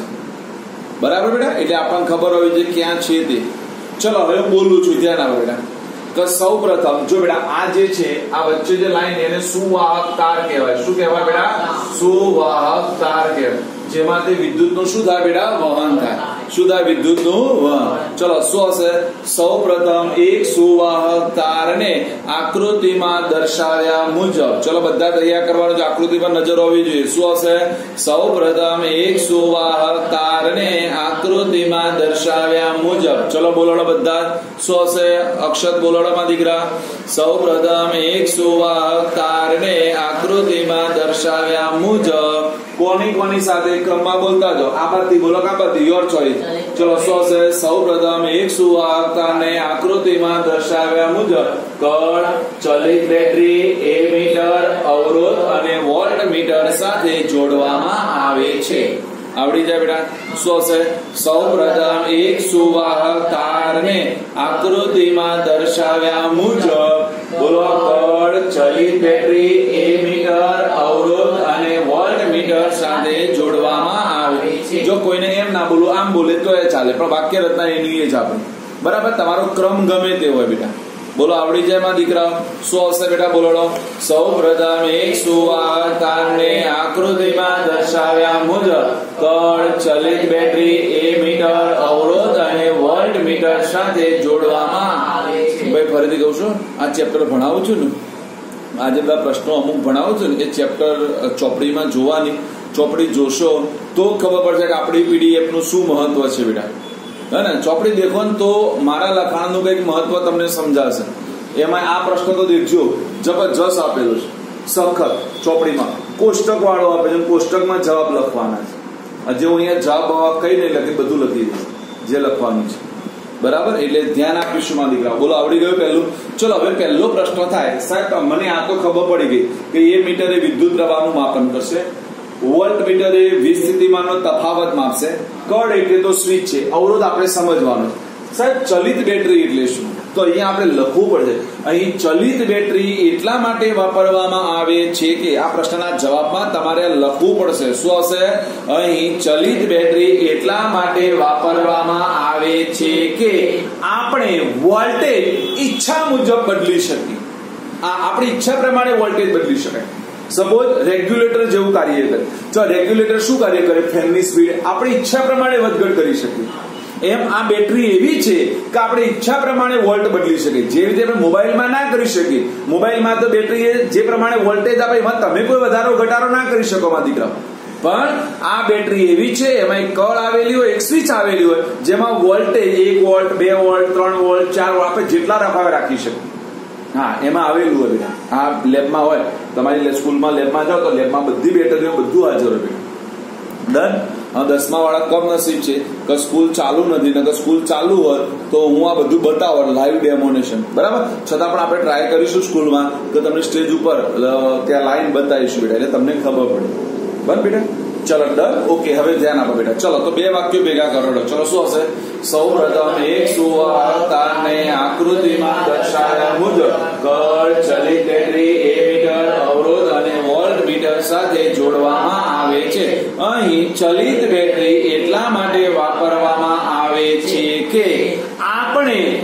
Speaker 1: બરાબર બેટા? એટલે આપણને ખબર હોવી જોઈએ ક્યાં છે તે. ચલો હવે હું બોલું છું, ધ્યાન આપો બેટા. તો સૌ પ્રથમ જો બેટા આ જે છે આ વચ્ચે જે લાઈન એને સુવાહક તાર કહેવાય. શું કહેવાય બેટા? સુવાહક તાર કહેવાય. જેમાંથી વિદ્યુત નું શું થાય બેટા? વહન થાય. શું થાય? વિદ્યુત નું વહન. ચલો શું હશે? સૌ પ્રથમ એક સુવાહક તારને આકૃતિમાં દર્શાવ્યા મુજબ. ચલો બધા તૈયાર કરવાનું છે, આકૃતિ પર નજર હોવી જોઈએ. શું હશે? સૌ પ્રથમ એક સુવાહક તારને આકૃતિમાં દર્શાવ્યા મુજબ. ચલો બોલોડો બધા. શું હશે? અક્ષત બોલોડો માં દીકરા. સૌ પ્રથમ એક સુવાહક તારને આકૃતિમાં દર્શાવ્યા મુજબ. કોની કોની સાથે ક્રમમાં બોલતા જો? આ બાજુથી બોલો, આ બાજુથી? Your choice. ચલો શું હશે? સૌ પ્રથમ એક સુવાહક તારને આકૃતિમાં દર્શાવ્યા મુજબ કળ, ચલિત બેટરી, એમીટર, અવરોધ અને વોલ્ટ મીટર સાથે જોડવામાં આવે છે. આવડી જાય બેટા? શું હશે? સૌ પ્રથમ એક સુવાહક તારને આકૃતિમાં દર્શાવ્યા મુજબ બોલો કળ, ચલિત બેટરી, એમીટર, અવરોધ અને વોલ્ટ મીટર સાથે જોડવામાં આવે છે. જો કોઈને એમ ના બોલું આમ બોલે તો એ ચાલે, પણ વાક્ય રચના એની એ જ આપણે, બરાબર? તમારો ક્રમ ગમે તે હોય બેટા. બોલો આવડી જાય માં દીકરા? શું હશે બેટા? બોલો. સૌ પ્રથમ એક સુવાહક તારને આકૃતિમાં દર્શાવ્યા મુજબ કળ, ચલિત બેટરી, એમીટર, અવરોધ અને વોલ્ટ મીટર સાથે જોડવામાં આવે છે. ભાઈ ફરીથી કહું છું, આ ચેપ્ટર ભણાવું છું ને, આજે બધા પ્રશ્નો અમુક ભણાવું છું ને, એ ચેપ્ટર ચોપડીમાં જોવાની, ચોપડી જોશો તો ખબર પડશે કે આપણી પીડીએફ નું શું મહત્વ છે બેટા. હે ને? ચોપડી દેખો ને તો મારા લખાણનું કઈક મહત્વ તમને સમજાશે. એમાં આ પ્રશ્ન તો દેખજો, જબરજસ્ત આપેલો છે, સખત ચોપડીમાં. કોષ્ટક વાળો આપે છે, કોષ્ટકમાં જવાબ લખવાના છે. હજી હું અહીંયા જવાબ કઈ નહીં લખી, બધું લખી દઈશ જે લખવાનું છે, બરાબર? એટલે ધ્યાન આપીશું માં દીકરા. બોલો આવડી ગયું પહેલું? ચલો હવે પહેલો પ્રશ્ન થાય, સાહેબ મને આ તો ખબર પડી ગઈ કે એ મીટર એ વિદ્યુત પ્રવાહનું માપન કરશે, વોલ્ટ મીટર એ વીજ સ્થિતિમાનનો તફાવત માપશે, કળ એટલે તો સ્વિચ છે, અવરોધ આપણે સમજવાનો. સાહેબ ચલિત બેટરી એટલે શું? તો અહીંયા આપણે લખવું પડશે. અહીં ચલિત બેટરી એટલા માટે વાપરવામાં આવે છે કે આ પ્રશ્નના જવાબમાં તમારે લખવું પડશે. શું હશે? અહીં ચલિત બેટરી એટલા માટે વાપરવામાં આવે છે કે આપણે વોલ્ટેજ ઈચ્છા મુજબ બદલી શકીએ. આ આપણી ઈચ્છા પ્રમાણે વોલ્ટેજ બદલી શકાય. સપોઝ રેગ્યુલેટર જેવું કાર્ય કરે. તો રેગ્યુલેટર શું કાર્ય કરે? ફેનની સ્પીડ આપણી ઈચ્છા પ્રમાણે વધઘટ કરી શકીએ. એમ આ બેટરી એવી છે કે આપણે ઈચ્છા પ્રમાણે વોલ્ટ બદલી શકીએ. જે રીતે આપણે મોબાઈલમાં ના કરી શકીએ. મોબાઈલમાં તો બેટરી જે પ્રમાણે વોલ્ટેજ આપે એમાં તમે કોઈ વધારો ઘટાડો ના કરી શકો માં દીકરા. પણ આ બેટરી એવી છે, એમાં એક કળ આવેલી હોય, એક સ્વિચ આવેલી હોય, જેમાં વોલ્ટેજ એક વોલ્ટ, બે વોલ્ટ, ત્રણ વોલ્ટ, ચાર વોલ્ટ આપણે જેટલા રફાવે રાખી શકીએ. હા, એમાં આવેલું હોય બેટા. આ લેબમાં હોય, તમારી સ્કૂલમાં લેબમાં જાઓ તો લેબમાં બધી બેટરીઓ બધું હાજર હોય બેટા. ડન. દસમા વાળા કમ નસીબ છે કે સ્કૂલ ચાલુ નથી, નકર સ્કૂલ ચાલુ હોત તો હું આ બધું બતાવો લાઈવ ડેમોનેશન, બરાબર? છતાં પણ આપણે ટ્રાય કરીશું સ્કૂલમાં કે તમને સ્ટેજ ઉપર ત્યાં લાઈન બતાવીશું બેટા, એટલે તમને ખબર પડે. બરાબર બેટા? ચલો ડન. ઓકે, હવે ધ્યાન આપો બેટા. ચલો તો બે વાક્યો ભેગા કરો. ચલો શું હશે? સૌ પ્રથમ એક સુવાહક તારને આકૃતિમાં દર્શાવ્યા મુજબ કળ, ચલિત બેટરી, એમીટર, અવરોધ અને વોલ્ટ મીટર સાથે જોડવામાં આવે છે. અહીં ચલિત બેટરી એટલા માટે વાપરવામાં આવે છે કે આપણે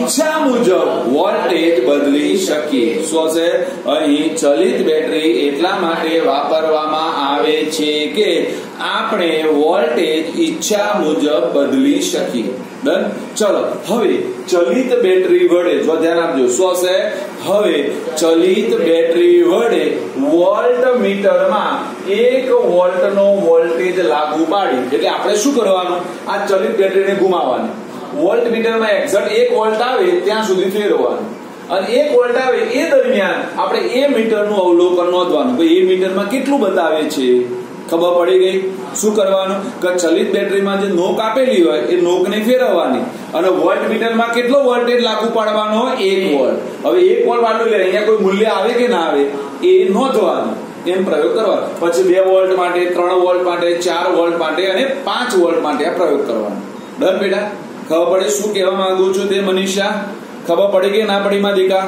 Speaker 1: ઈચ્છા મુજબ વોલ્ટેજ બદલી શકીએ. શું છે? અહીં ચલિત બેટરી એટલા માટે વાપરવામાં આવે છે કે આપણે વોલ્ટેજ ઈચ્છા મુજબ બદલી શકીએ. ડન. ચલો હવે ચલિત બેટરી વડે જો ધ્યાન આપજો. શું છે? હવે ચલિત બેટરી વડે વોલ્ટ મીટરમાં એક વોલ્ટનો વોલ્ટેજ લાગુ પાડી એટલે આપણે શું કરવાનું? આ ચલિત બેટરીને ઘુમાવવાની. વોલ્ટ મીટરમાં એક્ઝેક્ટ એક વોલ્ટ આવે ત્યાં સુધી ફેરવવાનું અને એક વોલ્ટ આવે એ દરમિયાન આપણે એ મીટરનું અવલોકન નોંધવાનું. એ મીટરમાં કેટલું બતાવે છે ખબર પડી ગઈ. શું કરવાનું? કે ચલિત બેટરીમાં જે નોક આપેલી હોય એ નોકને ફેરવવાની અને વોલ્ટ મીટરમાં કેટલો વોલ્ટેજ લાગુ પાડવાનો? એક વોલ્ટ. હવે એક વોલ્ટ વાળું એટલે અહીંયા કોઈ મૂલ્ય આવે કે ના આવે એ નોંધવાનું. એમ પ્રયોગ કરવાનો. પછી બે વોલ્ટ માટે, ત્રણ વોલ્ટ માટે, ચાર વોલ્ટ માટે અને પાંચ વોલ્ટ માટે આ પ્રયોગ કરવાનો. ડન બેટા? ખબર પડે શું કહેવા માંગુ છું તે મનીષા? ખબર પડી કે ના પડી માદિકા?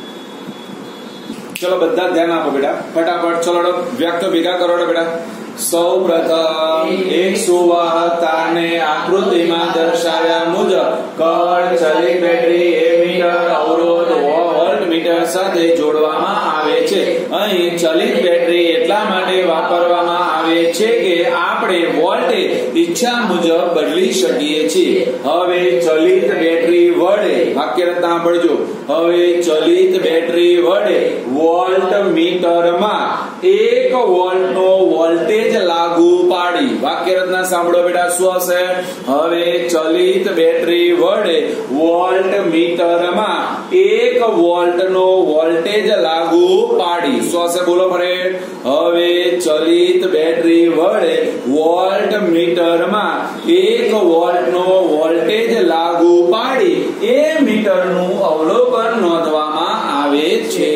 Speaker 1: ચલો બધા ધ્યાન આપો બેટા ફટાફટ. ચલો વ્યક્ત ભેગા કરો બેટા. સૌ પ્રથમ એક સુવાહકતાને આકૃતિમાં દર્શાવ્યા મુજબ કળ ચલિત બેટરી એમીટર અવરોધ વોલ્ટ મીટર સાથે જોડવામાં આવે છે. અહીં ચલિત બેટરી એટલા માટે વાપરવામાં આવે છે કે આપણે વોલ્ટેજ ઈચ્છા મુજબ બદલી શકીએ છીએ. હવે ચલિત બેટરી વડે વાક્ય રચના પડજો. હવે ચલિત બેટરી વડે વોલ્ટ મીટરમાં એક વોલ્ટનો વોલ્ટેજ લાગુ પાડી. વાક્ય રચના સાંભળો બેટા. શું હશે? હવે ચલિત બેટરી વડે વોલ્ટ મીટરમાં એક વોલ્ટનો વોલ્ટેજ લાગુ પાડી. શું હશે? બોલો ફરી. હવે ચલિત બેટરી વડે વોલ્ટ મીટરમાં એક વોલ્ટનો વોલ્ટેજ લાગુ પાડી એ મીટરનું અવલોકન નોંધવામાં આવે છે.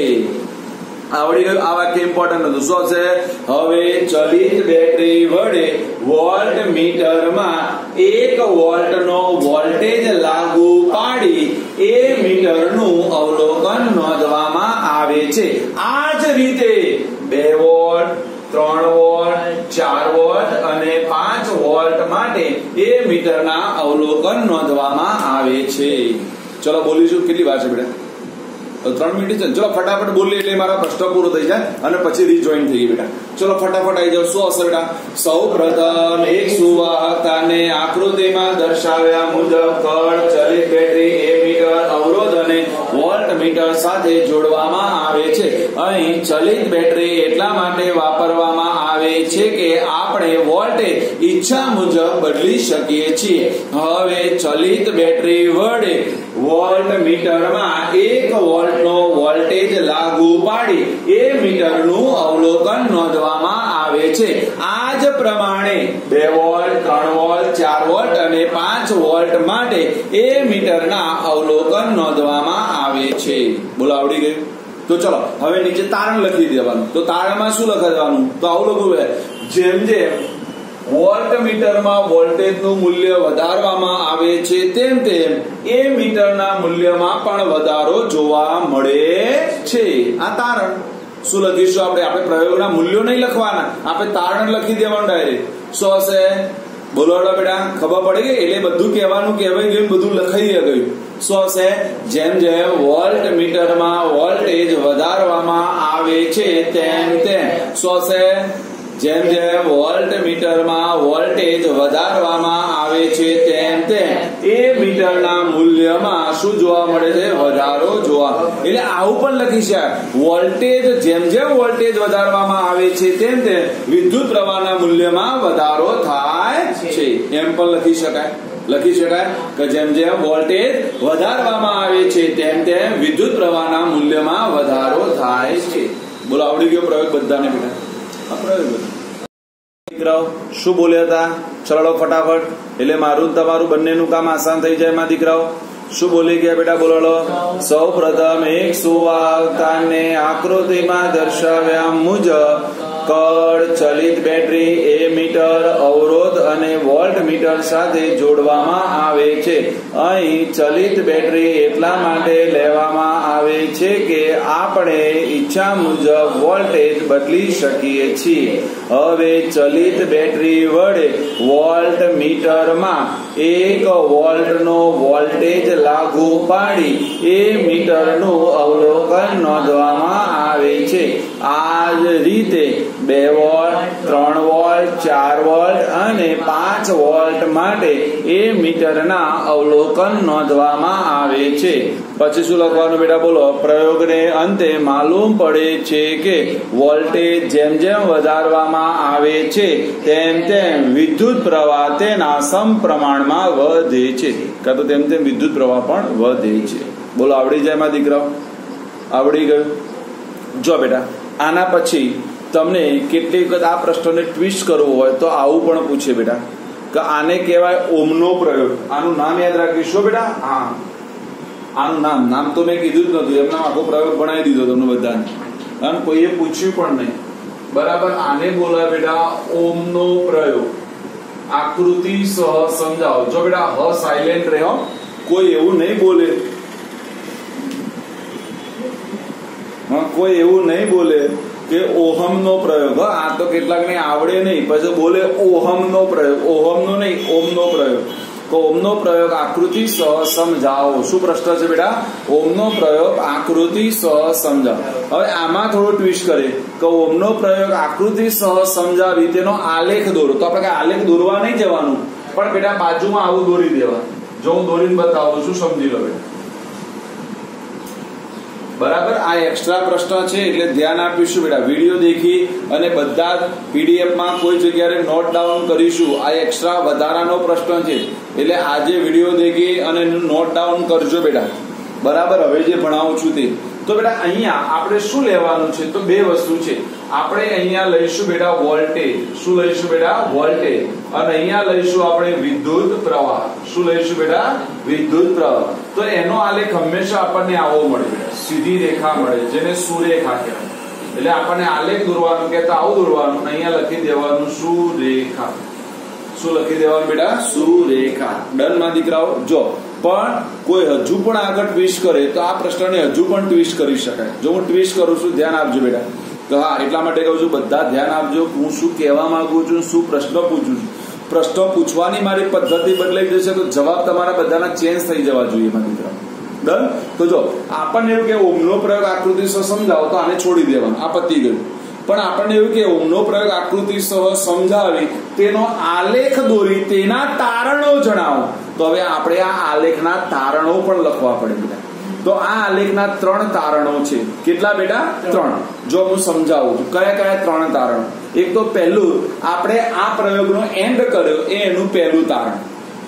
Speaker 1: આવડી ગયું? આ વાક્ય ઇમ્પોર્ટન્ટ હતું. શું છે? હવે ચલિત બેટરી વડે વોલ્ટ મીટરમાં એક વોલ્ટનો વોલ્ટેજ લાગુ પાડી એ મીટરનું અવલોકન નોંધવામાં આવે છે. આ જ રીતે બે વોલ્ટ, ત્રણ વોલ્ટ, ચાર વોલ્ટ અને પાંચ વોલ્ટ માટે એ મીટરના અવલોકન નોંધવામાં આવે છે. ચલો બોલીશું. કેટલી વાર છે બેટા? ત્રણ મિનિટ છે. ચલો ફટાફટ બોલીએ એટલે મારા પ્રશ્ન પૂરો થઈ જાય અને પછી રીજોઈન થઈ બેટા. ચલો ફટાફટ આવી જાવ. શું હશે બેટા? સૌ પ્રથમ એક સુવાહકતાને આકૃતિમાં દર્શાવ્યા મુજબ કળ ચલિત બેટરી એમીટર અવરોધ અને વોલ્ટ મીટર સાથે જોડવામાં આવે છે. અહીં ચલિત બેટરી એટલા માટે વાપરવામાં આવે છે કે આપણે વોલ્ટેજ ઈચ્છા મુજબ બદલી શકીએ છીએ. હવે ચલિત બેટરી વડે વોલ્ટ મીટરમાં એક વોલ્ટનો વોલ્ટેજ લાગુ પાડી એ મીટરનું અવલોકન નોંધવામાં આવે છે. આ જ પ્રમાણે બે વોલ્ટ, ત્રણ વોલ્ટ, ચાર વોલ્ટ અને પાંચ વોલ્ટ માટે એ મીટરના અવલોકન નોંધવામાં આવે છે. બોલો આવડી ગયું? તો ચલો હવે નીચે તારણ લખી દેવાનું. તો તારણમાં શું લખવાનું? તો આવું લખવું. જેમ જેમ વોલ્ટ મીટરમાં વોલ્ટેજનું મૂલ્ય વધારવામાં આવે છે તેમ તેમ એ મીટરના મૂલ્યમાં પણ વધારો જોવા મળે છે. આ તારણ. શું લખીશું આપણે? આપણે પ્રયોગના મૂલ્યો નહીં લખવાના, આપણે તારણ લખી દેવાનું ડાયરેક્ટ. શું હશે? બોલો બેટા. ખબર પડી ગઈ? એટલે બધું કહેવાનું કહેવાય ગયું, બધું લખાઈ ગયું. શું હશે? જેમ જેમ વોલ્ટ મીટરમાં વોલ્ટેજ વધારવામાં આવે છે તેમ તેમ શું હશે? જેમ જેમ વોલ્ટ મીટરમાં વોલ્ટેજ વધારવામાં આવે છે તેમ તેમ એ મીટરના મૂલ્યમાં શું જોવા મળે છે? વધારો જોવા. એટલે આવું પણ લખી શકાય. વોલ્ટેજ જેમ જેમ વોલ્ટેજ વધારવામાં આવે છે તેમ તેમ વિદ્યુત પ્રવાહના મૂલ્યમાં વધારો થાય છે. એમ પણ લખી શકાય. લખી શકાય કે જેમ જેમ વોલ્ટેજ વધારવામાં આવે છે તેમ તેમ વિદ્યુત પ્રવાહના મૂલ્યમાં વધારો થાય છે. બોલો આવડી ગયો પ્રયોગ બધાને બેટા? દીકરાઓ શું બોલ્યા હતા? ચલો ફટાફટ. એટલે મારું તમારું બંનેનું કામ આસાન થઈ જાય. એમાં દીકરાઓ શું બોલી ગયા બેટા? બોલો. સૌ પ્રથમ એક સુવાહકતાને આકૃતિમાં દર્શાવ્યા મુજબ કળ ચલિત બેટરી એમીટર અવરોધ અને વોલ્ટ મીટર સાથે જોડવામાં આવે છે. અહીં ચલિત બેટરી એટલા માટે લેવામાં આવે આવે છે કે આપણે ઈચ્છા મુજબ વોલ્ટેજ બદલી શકીએ છીએ। હવે ચલિત બેટરી વડે વોલ્ટ મીટરમાં એક વોલ્ટનો વોલ્ટેજ લાગુ પાડી એ મીટરનું અવલોકન નોંધવામાં આવે છે। આ જ રીતે બે વોલ્ટ, ત્રણ વોલ્ટ, ચાર વોલ્ટ અને પાંચ વોલ્ટ માટે એ મીટરના અવલોકન નોંધવામાં આવે છે। પછી શું લખવાનું બેટા બોલો? પ્રયોગને અંતે માલુમ પડે છે કે વોલ્ટેજ જેમ જેમ વધારવામાં આવે છે તેમ તેમ વિદ્યુત પ્રવાહ તેના સમપ્રમાણમાં વધે છે, કાં તો તેમ તેમ વિદ્યુત પ્રવાહ પણ વધે છે। બોલો, આવડી જાય એમાં દીકરાઓ? આવડી ગયું? જો બેટા, આના પછી તમને કેટલી વખત આ પ્રશ્નને ટ્વિસ્ટ કરવો હોય તો આવું પણ પૂછે બેટા કે આને કહેવાય ઓમનો પ્રયોગ। આનું નામ યાદ રાખીશું બેટા। હા, આનું નામ નામ તો મેં કીધું જ નતું, એમના આખો પ્રયોગ બનાવી દીધો તમને બધાને, અને કોઈએ પૂછ્યું પણ નહીં, બરાબર? આને બોલાય બેટા ઓમનો પ્રયોગ। આકૃતિ સહ સમજાવો। જો બેટા હ સાયલેન્ટ રહો, કોઈ એવું નહીં બોલે, કોઈ એવું નહીં બોલે કે ઓહમનો પ્રયોગ। આ તો કેટલાકને આવડે નહીં, પછી બોલે ઓહમનો પ્રયોગ। ઓહમનો નહીં, ઓમનો પ્રયોગ। તો ઓમનો પ્રયોગ આકૃતિ સહ સમજાવો। શું પ્રશ્ન છે બેટા? ઓમનો પ્રયોગ આકૃતિ સહ સમજાવો। હવે આમાં થોડો ટ્વિસ્ટ કરે કે ઓમનો પ્રયોગ આકૃતિ સહ સમજાવી તેનો આલેખ દોરો। તો આપણે આલેખ દોરવા નહીં જવાનું, પણ બેટા બાજુમાં આવું દોરી દેવાનું। જો હું દોરીને બતાવું છું, સમજી લો બેટા, બરાબર? આ એક્સ્ટ્રા પ્રશ્ન છે એટલે ધ્યાન આપીશું બેટા। વિડીયો દેખી અને બધા પીડીએફ માં કોઈ જગ્યાએ નોટ ડાઉન કરીશું। આ એક્સ્ટ્રા વધારાનો પ્રશ્ન છે એટલે આજે વિડીયો દેખી અને નોટ ડાઉન કરજો બેટા, બરાબર? હવે જે ભણાવું છું તે તો બેટા અહીંયા આપણે શું લેવાનું છે? તો બે વસ્તુ છે। આપણે અહીંયા લઈશું બેટા વોલ્ટેજ। શું લઈશું બેટા? વોલ્ટેજ। અને અહીંયા લઈશું આપણે વિદ્યુત પ્રવાહ। શું લઈશું બેટા? વિદ્યુત પ્રવાહ। તો એનો આલેખ હંમેશા આપણને આવો મળે બેટા, સીધી રેખા મળે, જેને સુરેખા કહેવાય। એટલે આપણને આલેખ દોરવાનું કે આવું દોરવાનું, અહીંયા લખી દેવાનું સુરેખા। શું લખી દેવાનું બેટા? સુરેખા। ડન માં દીકરાઓ? જો પણ કોઈ હજુ પણ આગળ ટ્વિસ્ટ કરે તો આ પ્રશ્નને હજુ પણ ટ્વિસ્ટ કરી શકાય। જો હું ટ્વિસ્ટ કરું છું, ધ્યાન આપજો બેટા। તો હા, એટલા માટે કહું છું બધા ધ્યાન આપજો, હું શું કહેવા માંગુ છું, શું પ્રશ્ન પૂછું છું। પ્રશ્નો પૂછવાની મારી પદ્ધતિ બદલાઈ જશે તો જવાબ તમારા બધાના ચેન્જ થઈ જવા જોઈએ મારા દીકરાઓ। ડન? તો જો આપણને એવું કે ઓમનો પ્રયોગ આકૃતિ સહ સમજાવો તો આને છોડી દેવાનું, આ પતી ગયું। પણ આપણને એવું કે ઓમનો પ્રયોગ આકૃતિ સહ સમજાવી તેનો આલેખ દોરી તેના તારણો જણાવો। તો હવે આપણે આ આલેખના તારણો પણ લખવા પડે બેટા। તો આ આલેખના ત્રણ તારણો છે। કેટલા બેટા? ત્રણ। જો હું સમજાવું છું કયા કયા ત્રણ તારણો। એક તો પહેલું, આપણે આ પ્રયોગનો એન્ડ કર્યો એ એનું પહેલું તારણ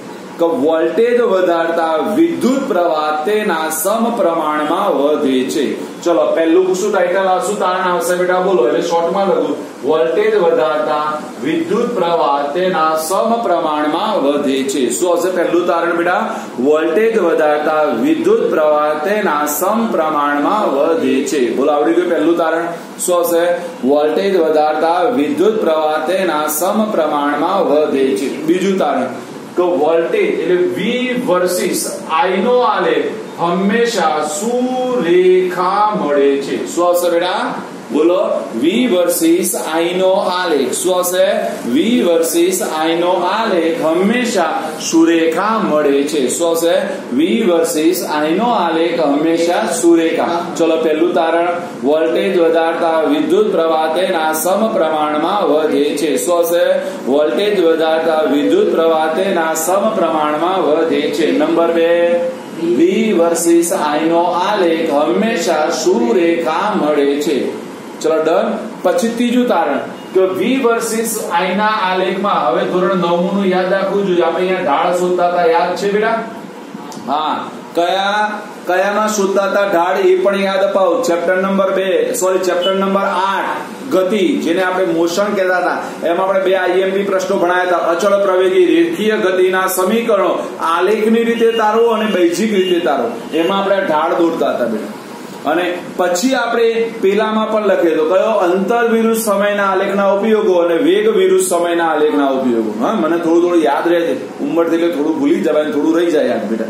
Speaker 1: કે વોલ્ટેજ વધારતા વિદ્યુત પ્રવાહ તેના સમપ્રમાણમાં વધે છે। ચલો પહેલું શું ટાઇટલ આવશે, તારણ આવશે બેટા? બોલો, એટલે શોર્ટમાં લખું, વોલ્ટેજ વધારતા વિદ્યુત પ્રવાહ તેના સમપ્રમાણમાં વધે છે। શું હશે પહેલું તારણ બેટા? વોલ્ટેજ વધારતા વિદ્યુત પ્રવાહ તેના સમપ્રમાણમાં વધે છે। બોલો, આવડી ગયું પહેલું તારણ? શું હશે? વોલ્ટેજ વધારતા વિદ્યુત પ્રવાહ તેના સમપ્રમાણમાં વધે છે। બીજું તારણ તો વોલ્ટેજ એટલે વી વર્સિસ આઈ નો આલેખ હંમેશા સુરેખા મળે છે। શું હશે બેટા? બોલો, વી વર્સિસ આઈ નો આલેખ શું હશે? વી વર્સિસ આઈ નો આલેખ હંમેશા સુરેખા મળે છે। શું હશે? વી વર્સિસ આઈ નો આલેખ હંમેશા સુરેખા। ચલો પહેલું તારણ, વોલ્ટેજ વધારતા વિદ્યુત પ્રવાહ તેના સમપ્રમાણમાં વધે છે। શું હશે? વોલ્ટેજ વધારતા વિદ્યુત પ્રવાહ તેના સમપ્રમાણમાં વધે છે। નંબર બે, વી વર્સિસ આઈ નો આલેખ હંમેશા સુરેખા મળે છે। ચલો ડન। પછી ત્રીજું તારણ કે વી વર્સિસ આઈ ના આલેખમાં, હવે ધોરણ નવમું નું યાદ રાખવું જોઈએ, આપણે અહીંયા ઢાળ શોધતા હતા, યાદ છે બેટા? હા, કયા કયામાં શોધતા હતા ઢાળ એ પણ યાદ અપાવો। ચેપ્ટર નંબર બે સોરી ચેપ્ટર નંબર આઠ ગતિ, જેને આપણે મોશન કહેતા હતા, એમાં આપણે બે આઈએમપી પ્રશ્નો ભણાયા હતા। અચળ પ્રવેગી રેખીય ગતિના સમીકરણો આલેખની રીતે તારો અને બૈજિક રીતે તારો, એમાં આપણે ઢાળ દોરતા હતા બેટા। અને પછી આપણે પેલામાં પણ લખીએ તો કયો, અંતર વિરુદ્ધ સમયના આલેખના ઉપયોગો અને વેગ વિરુદ્ધ સમયના આલેખના ઉપયોગો। હા, મને થોડું થોડું યાદ રહે છે, ઉંમરથી એટલે થોડું ભૂલી જવાય, થોડું રહી જાય યાદ બેટા।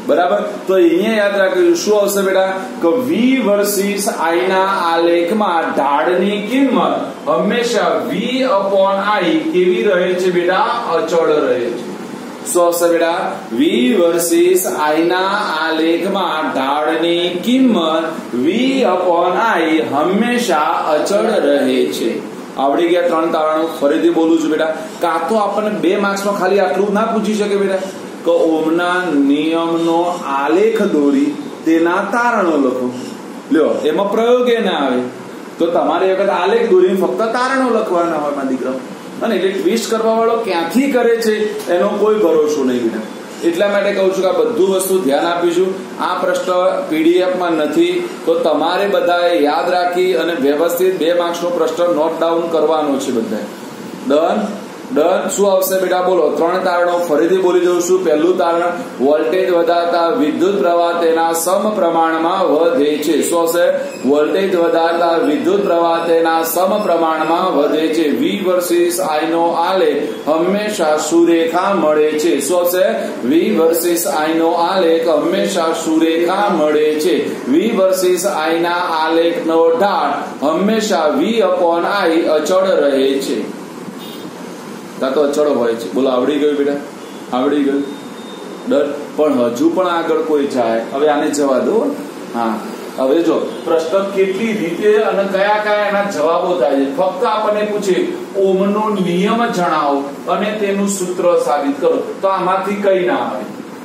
Speaker 1: બરાબર. તો અહીંયા યાદ રાખીશું શું આવશે બેટા કે વી વર્સિસ આઈ ના આલેખમાં ઢાળની કિંમત હંમેશા વી અપોન આઈ કેવી રહે છે બેટા? અચળ રહે છે. શું આવશે બેટા? વી વર્સિસ આઈ ના આલેખમાં ઢાળની કિંમત વી અપોન આઈ હંમેશા અચળ રહે છે. આવડી ગયા ત્રણ તારણો. ફરીથી બોલું છું બેટા, કાં તો આપણને બે માર્ક્સમાં ખાલી આટલું ના પૂછી શકે બેટા કે ઓમના નિયમનો આલેખ દોરી તેના તારણો લખો. લ્યો, એમાં પ્રયોગે ના આવે તો તમારે વખત આલેખ દોરીને ફક્ત તારણો લખવાના હોય મારા દીકરા. અને એટલે ટ્વિસ્ટ કરવા વાળો ક્યાંથી કરે છે એનો કોઈ ભરોસો નહીં બેટા. એટલા માટે કહું છું કે આ બધું વસ્તુ ધ્યાન આપીશું. આ પ્રશ્ન પીડીએફમાં નથી તો તમારે બધાએ યાદ રાખી અને વ્યવસ્થિત બે માર્ક્સનો પ્રશ્ન નોટ ડાઉન કરવાનો છે બધાએ. Done done. શું આવશે બેટા? બોલો. ત્રણ તારણો ફરીથી બોલી દઉં છું. પહેલું તારણ, વોલ્ટેજ વધારતા વિદ્યુત પ્રવાહ તેના સમપ્રમાણમાં વધે છે. શું આવશે? વોલ્ટેજ વધારતા વિદ્યુત પ્રવાહ તેના સમપ્રમાણમાં વધે છે. વી વર્સિસ આઈ નો આલેખ હંમેશા સુરેખા મળે છે. શું આવશે? વી વર્સિસ આઈ નો આલેખ હંમેશા સુરેખા મળે છે. વી વર્સિસ આઈ ના આલેખ નો ઢાળ હંમેશા વી અપોન આઈ અચળ રહે છે. કાં તો અચળ હોય છે. બોલો, આવડી ગયું બેટા? આવડી ગયું. ડર. પણ હજુ પણ આગળ કોઈ જાય? હવે આને જવા દો. હા, હવે જો પ્રશ્ન કેટલી રીતે અને કયા કયા એના જવાબો થાય છે. ફક્ત આપણને પૂછે ઓમનો નિયમ જણાવો અને તેનું સૂત્ર સાબિત કરો, તો આમાંથી કઈ ના આવે.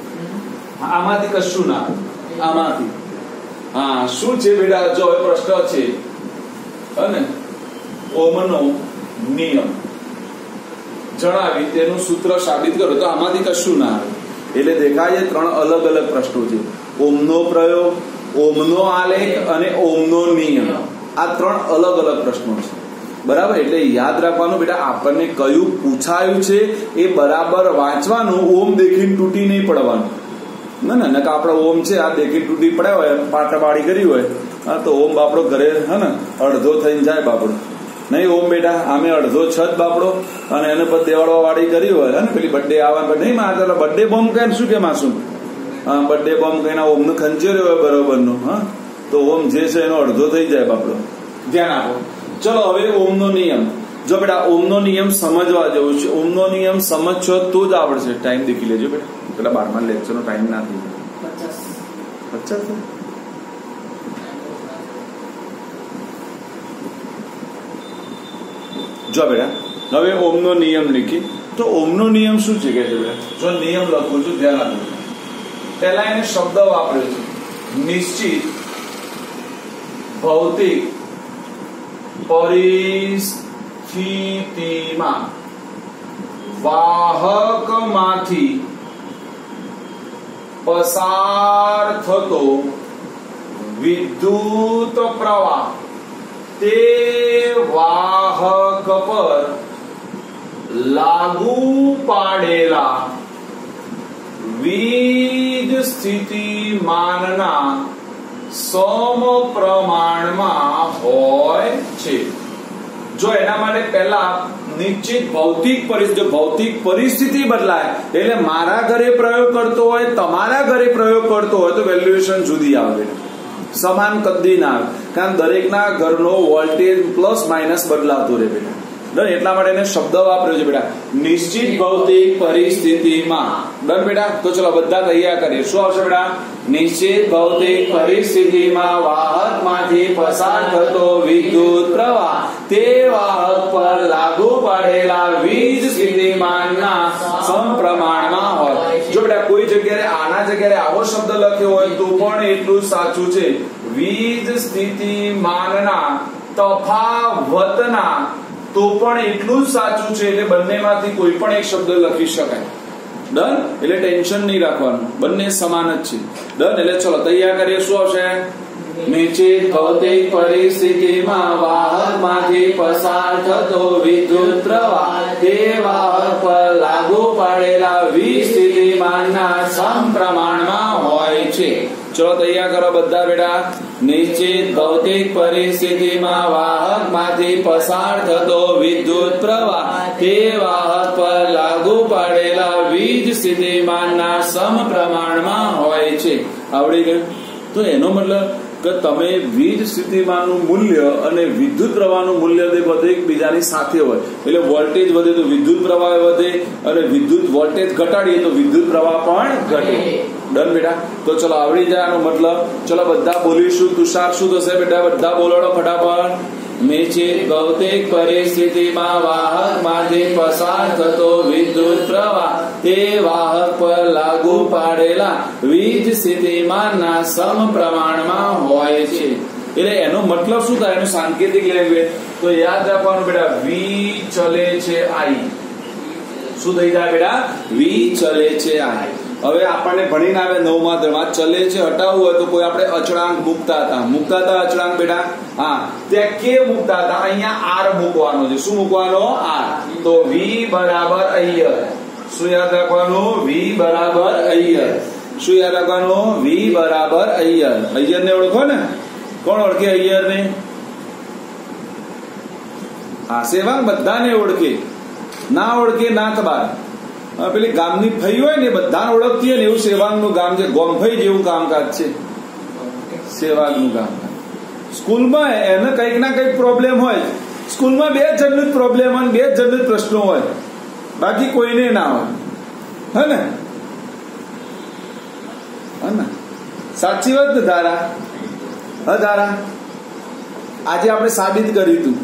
Speaker 1: આમાંથી કશું ના આવે. આમાંથી હા શું છે બેટા? જો પ્રશ્ન છે અને ઓમનો નિયમ જણાવી તેનું સૂત્ર સાબિત કરો, તો આમાંથી કશું ના આવે. એટલે દેખાય છે ત્રણ અલગ અલગ પ્રશ્નો છે. ઓમનો પ્રયોગ, ઓમનો આલેખ અને ઓમનો નિયમ. આ ત્રણ અલગ અલગ પ્રશ્નો છે. બરાબર. એટલે યાદ રાખવાનું બેટા, આપણને કયું પૂછાયું છે એ બરાબર વાંચવાનું. ઓમ દેખીને તૂટી નહીં પડવાનું. ના ના કે આપડે ઓમ છે આ દેખી તૂટી પડ્યા હોય, પાટાવાળી કરી હોય, હા તો ઓમ બાપડો ઘરે હે ને અડધો થઈને જાય બાપડો. નહીં ઓમ બેટા, આમે અડધો છત બાપડો અને એને પછી દેવાળવા વાળી કરી હોય ને પેલી બર્થડે આવવા નહીં મારે બર્થડે બોમ્બ કહીને શું કે માસું હા બર્થડે બોમ્બ કહીને ઓમનું ખંચેર્યો હોય બરોબરનો. હા તો ઓમ જે છે એનો અડધો થઈ જાય બાપડો. ધ્યાન આપો. ચલો હવે ઓમનો નિયમ. જો બેટા ઓમનો નિયમ સમજવા જેવું છે. ઓમનો નિયમ સમજશો તો જ આવડશે. ટાઈમ દેખી લેજો બેટા, પેલા બારમા લેક્ચર નો ટાઈમ ના થઈ પચાસ પચાસ જો બેટા હવે ઓમનો નિયમ લીખી. તો ઓમનો નિયમ શું છે કે જો નિયમ લખું છું ધ્યાન આપજો. પહેલા એને શબ્દ વાપર્યો છે નિશ્ચિત ભૌતિક પરિસ્થિતિમાં વાહકમાંથી પસાર થતો વિદ્યુત પ્રવાહ તે વાહક પર લાગુ પાડેલા વીજ સ્થિતિમાનના સમપ્રમાણમાં હોય છે. જો એના માટે પહેલા નિશ્ચિત ભૌતિક પરિસ્થિતિ, ભૌતિક પરિસ્થિતિ બદલાય એટલે મારા ઘરે પ્રયોગ કરતો હોય, તમારા ઘરે પ્રયોગ કરતો હોય તો વેલ્યુએશન જુદી આવે, સમાન કદી ના આવે. કારણ દરેકના ઘરનો વોલ્ટેજ પ્લસ માઇનસ બદલાતો રહે બેટા. એટલા માટે એને શબ્દ વાપર્યો છે બેટા નિશ્ચિત ભૌતિક પરિસ્થિતિમાં. ડન બેટા. તો ચલો બધા તૈયાર કરીએ. શું આવશે બેટા? નિશ્ચિત ભૌતિક પરિસ્થિતિમાં વાહકમાંથી પસાર થતો વિદ્યુત પ્રવાહ તે વાહક પર લાગુ પડેલા વીજ સ્થિતિમાનના સમપ્રમાણમાં હોય. જો બેટા કોઈ જગ્યાએ આના જગ્યાએ આવો શબ્દ લખ્યો હોય તો પણ એટલું સાચું છે. વીજ સ્થિતિમાનના તફાવતના તો પણ એટલું જ સાચું છે. એટલે બંનેમાંથી કોઈ પણ એક શબ્દ લખી શકાય. ડન. એટલે ટેન્શન નહીં રાખવાનું, બંને સમાન જ છે. ડન. એટલે ચલો તૈયાર કરીએ. શું આવશે? નિશ્ચિત ભૌતિક પરિસ્થિતિમાં વાહકમાંથી પસાર થતો વિદ્યુત પ્રવાહ તે વાહક પર લાગુ પડેલા વીજ સ્થિતિમાનના સમપ્રમાણમાં હોય છે. ચલો તૈયાર કરો બધા બેટા. નિશ્ચિત ભૌતિક પરિસ્થિતિમાં વાહક માંથી પસાર થતો વિદ્યુત પ્રવાહ તે વાહક પર લાગુ પાડેલા વીજ સ્થિતિમાનના સમપ્રમાણમાં હોય છે. આવડી ગયું? તો એનો મતલબ કે તમે વીજ સ્થિતિમાનનું મૂલ્ય અને વિદ્યુત પ્રવાહનું મૂલ્ય બધે એકબીજાની સાથે હોય, એટલે વોલ્ટેજ વધે તો વિદ્યુત પ્રવાહ વધે, અને વિદ્યુત વોલ્ટેજ ઘટાડીએ તો વિદ્યુત પ્રવાહ પણ ઘટે. ડન બેટા? તો ચલો આવડી જાય આનો મતલબ. ચલો બધા બોલીશું. તુષાર શું થશે બેટા? બધા બોલાડો ફટાફટ. નિશ્ચિત ભૌતિક પરિસ્થિતિમાં વાહક માંથી પસાર થતો વિદ્યુત પ્રવાહ તે વાહક પર લાગુ પાડેલા વીજ સ્થિતિમાનના સમપ્રમાણમાં હોય છે. એટલે એનો મતલબ શું થાય? એનું સાંકેતિક લેંગ્વેજ તો યાદ રાખવાનું બેટા. વી ચલે છે આઈ. શું થઈ જાય બેટા? વી ચલે છે આઈ. હવે આપણને ભણીને આવે નવમા ધોરણમાં ચલે છે હટાવવું હોય તો કોઈ આપણે અચળાંક મૂકતા હતા મૂકતા હતા અચળાંક બેટા? હા, ત્યાં કે મૂકતા હતા. અહીંયા આર મૂકવાનો છે. શું મૂકવાનો? આર. તો વી બરાબર અય્યર. શું યાદ રાખવાનું? વી બરાબર અય્યર. શું યાદ રાખવાનું? વી બરાબર અય્યર. અય્યર ને ઓળખો ને? કોણ ઓળખે અય્યર ને? હા, સેવાંગ બધાને ઓળખે. ના ઓળખે નાથબાર. પેલી ગામની ફઈ હોય ને બધાને ઓળખતી હોય ને એવું સેવાંગનું ગામ છે. ગોમફઈ જેવું કામકાજ છે સેવાંગનું કામકાજ. સ્કૂલમાં એને કંઈક ના કંઈક પ્રોબ્લેમ હોય. સ્કૂલમાં બે જણનું જ પ્રોબ્લેમ હોય, બે જણનું જ પ્રશ્નો હોય, બાકી કોઈને ના હોય. હે ને? હે ને? સાચી વાત ને ધારા? હા ધારા, આજે આપણે સાબિત કર્યું હતું.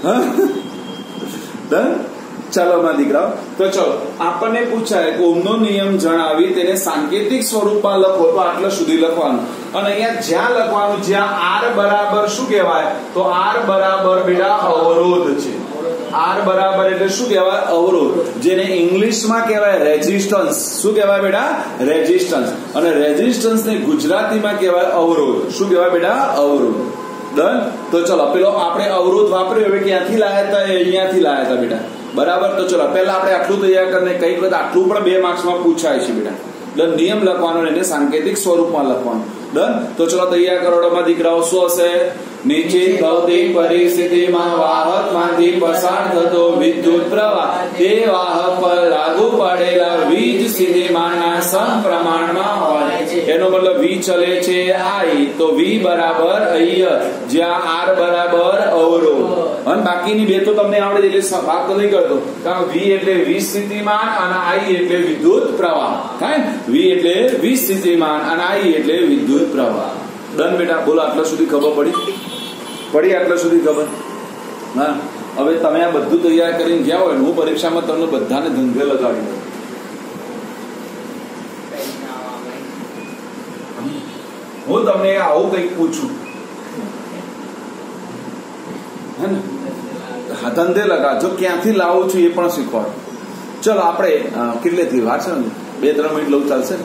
Speaker 1: હા, ચાલો માં દીકરાઓ. તો ચલો આપણને પૂછાય કે ઓહમનો નિયમ જણાવી તેને સાંકેતિક સ્વરૂપમાં લખો તો આટલા સુધી લખવાનું. અને અહીંયા જ્યાં લખવાનું જ્યાં આર બરાબર શું કહેવાય? તો આર બરાબર બેટા અવરોધ છે. આર બરાબર એટલે શું કહેવાય? અવરોધ. જેને ઇંગ્લિશમાં કહેવાય રેઝિસ્ટન્સ. શું કહેવાય બેટા? રેઝિસ્ટન્સ. અને રેઝિસ્ટન્સ ને ગુજરાતીમાં કહેવાય અવરોધ. શું કહેવાય બેટા? અવરોધ. ડન? તો ચલો પેલો આપણે અવરોધ વાપર્યો હવે ક્યાંથી લાયા હતા? અહીંયાથી લાયા હતા બેટા. બરાબર? તો ચલો પેલા આપણે આટલું તૈયાર કરીને કઈક વખત આટલું પણ બે માર્ક્સમાં પૂછાય છે બેટા. ડન? નિયમ લખવાનો એને સાંકેતિક સ્વરૂપમાં લખવાનું. ડન? તો ચલો તૈયાર કરોડોમાં દીકરાઓ શું હશે? નિશ્ચિત ભૌતિક પરિસ્થિતિમાં વાહક માંથી પસાર થતો વિદ્યુત પ્રવાહ તે વાહક પર લાગુ પડેલા વીજ સ્થિતિમાનના સમપ્રમાણમાં હોય. એનો મતલબ વી ચલે છે આઈ તો વી બરાબર અય્યર, જ્યાં આર બરાબર અવરોધ. અને બાકીની બે તો તમને આવડે એટલે વાત તો નહીં કરતો, કારણ વી એટલે વીજ સ્થિતિમાન અને આઈ એટલે વિદ્યુત પ્રવાહ થાય. વી એટલે વીજ સ્થિતિમાન અને આઈ એટલે વિદ્યુત પ્રવાહ. ડન બેટા? બોલો આટલા સુધી ખબર પડી? પડી આટલા સુધી ખબર? હા. હવે તમે આ બધું તૈયાર કરીને ગયા હોય હું પરીક્ષામાં તમને બધાને ધંધે લગાડી દઉં. હું તમને આવું કઈક પૂછું હે ને? ધંધે લગાડજો. ક્યાંથી લાવું છું એ પણ શીખવાડો. ચલો આપણે કેટલેથી વાર છે ને? બે ત્રણ મિનિટ લઉં ચાલશે?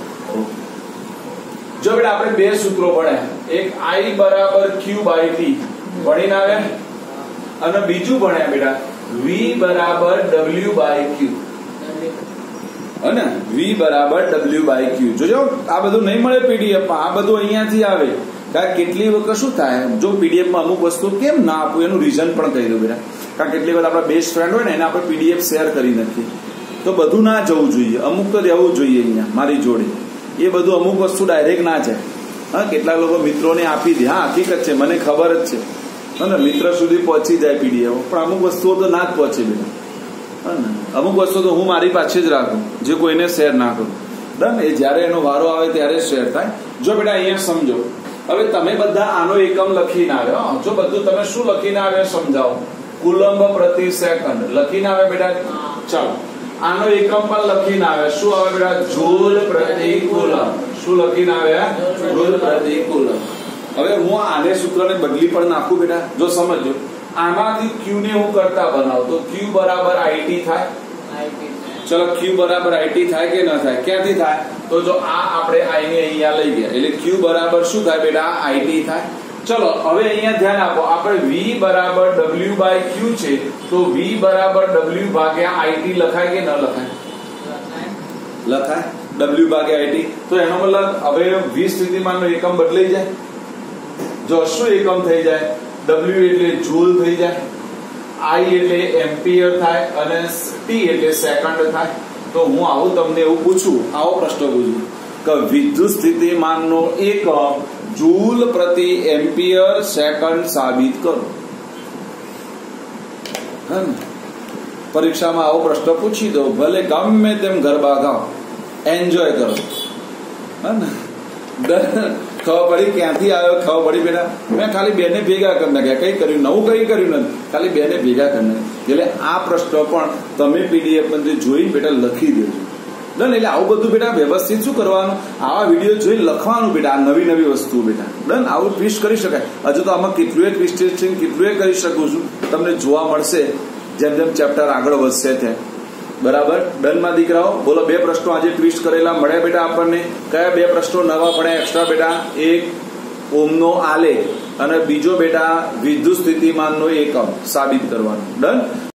Speaker 1: જો બેટા આપણે બે સૂત્રો ભણ્યા. એક આઈ બરાબર ક્યુ બાય ટી ભણીને આવ્યા, અને બીજું ભણ્યા બેટા વી બરાબર ડબલ્યુ બાય ક્યુ. અને વી બરાબર ડબલ્યુ બાય ક્યુ. જોજો આ બધું નહીં મળે પીડીએફ માં. આ બધું અહીંયાથી આવે. કારણ કેટલી વખત શું થાય, જો પીડીએફ માં અમુક વસ્તુ કેમ ના આપવું એનું રીઝન પણ કહી દઉં બેટા. કારણ કેટલી વખત આપણા બેસ્ટ ફ્રેન્ડ હોય ને એને આપણે પીડીએફ શેર કરી નાખીએ તો બધું ના જવું જોઈએ. અમુક તો રહેવું જોઈએ અહીંયા મારી જોડે. એ બધું અમુક વસ્તુ ડાયરેક્ટ ના જાય. હા, કેટલાક લોકો મિત્રોને આપી દે. હા, હકીકત છે, મને ખબર જ છે. હા, મિત્ર સુધી પહોંચી જાય પીડીએફ, પણ અમુક વસ્તુઓ તો ના જ પહોંચે બેટા. હા ને, અમુક વસ્તુ તો હું મારી પાસે જ રાખું, જે કોઈને શેર ના કરું. ડન? એ જયારે એનો વારો આવે ત્યારે શેર થાય. જો બેટા અહીંયા સમજો. હવે તમે બધા આનો એકમ લખીને આવ્યો. જો બધું તમે શું લખીને આવ્યા સમજાવો. કુલંબ પ્રતિ સેકન્ડ લખીને આવે બેટા. ચાલો આનો એકમ પણ લખીને આવે. શું આવે બેટા? જૂલ પ્રતિ કુલમ. શું લખીને આવ્યા? જૂલ પ્રતિ કુલમ. હવે હું આને સૂત્રને બદલી પણ નાખું બેટા. જો સમજો, આમાંથી ક્યુ ને હું કરતા બનાવું તો ક્યુ બરાબર આઈટી થાય. ચલો ક્યુ બરાબર આઈટી થાય કે ન થાય? ક્યાંથી થાય? તો જો આ આપણે આઈ ને અહીંયા લઈ ગયા એટલે ક્યુ બરાબર શું થાય બેટા? આઈટી થાય. ચલો હવે અહીંયા ધ્યાન આપો. આપણે વી બરાબર ડબલ્યુ બાય ક્યુ છે તો વી બરાબર ડબલ્યુ ભાગ્યા આઈટી લખાય કે ન લખાય? લખાય. ડબલ્યુ ભાગે આઈટી. તો એનો મતલબ હવે વી સ્થિતિમાનનો એકમ બદલાઈ જાય. જો શું એકમ થઈ જાય? ડબલ્યુ એટલે જૂલ થઈ જાય, આઈ એટલે એમ્પિયર થાય અને ટી એટલે સેકન્ડ થાય. તો હું આવું તમને એવું પૂછું, આવો પ્રશ્ન પૂછું કે વિદ્યુત સ્થિતિમાનનો એકમ જૂલ પ્રતિ એમ્પિયર સેકન્ડ સાબિત કરો. હે ને? પરીક્ષામાં આવો પ્રશ્ન પૂછી દો, ભલે ગમે તેમ ગરબા ગાઓ, એન્જોય કરો. હે ને? ખબર પડી ક્યાંથી આવ્યો? ખબર પડી બેટા? મેં ખાલી બેને ભેગા કરી નાખ્યા. કઈ કર્યું? નવું કઈ કર્યું નથી, ખાલી બેને ભેગા કરી નાખ્યા. એટલે આ પ્રશ્ન પણ તમે પીડીએફ માંથી જોઈ બેટા લખી દેજો. ડન. એટલે આવું બધું બેટા વ્યવસ્થિત શું કરવાનું? આવા વિડીયો જોઈ લખવાનું બેટા. આ નવી નવી વસ્તુ બેટા. ડન. આવું ટ્વિસ્ટ કરી શકાય. હજુ તો આમાં કેટલું ટ્વિસ્ટેડ છે, કેટલું કરી શકું છું, તમને જોવા મળશે જેમ જેમ ચેપ્ટર આગળ વધશે ત્યાં. બરાબર. ડનમાં દીકરાઓ બોલો, બે પ્રશ્નો આજે ટ્વિસ્ટ કરેલા મળ્યા બેટા આપણને. કયા બે પ્રશ્નો નવા પડ્યા એક્સ્ટ્રા બેટા? એક ઓમનો આલેખ અને બીજો બેટા વિદ્યુત સ્થિતિમાનનો એકમ સાબિત કરવાનો. ડન.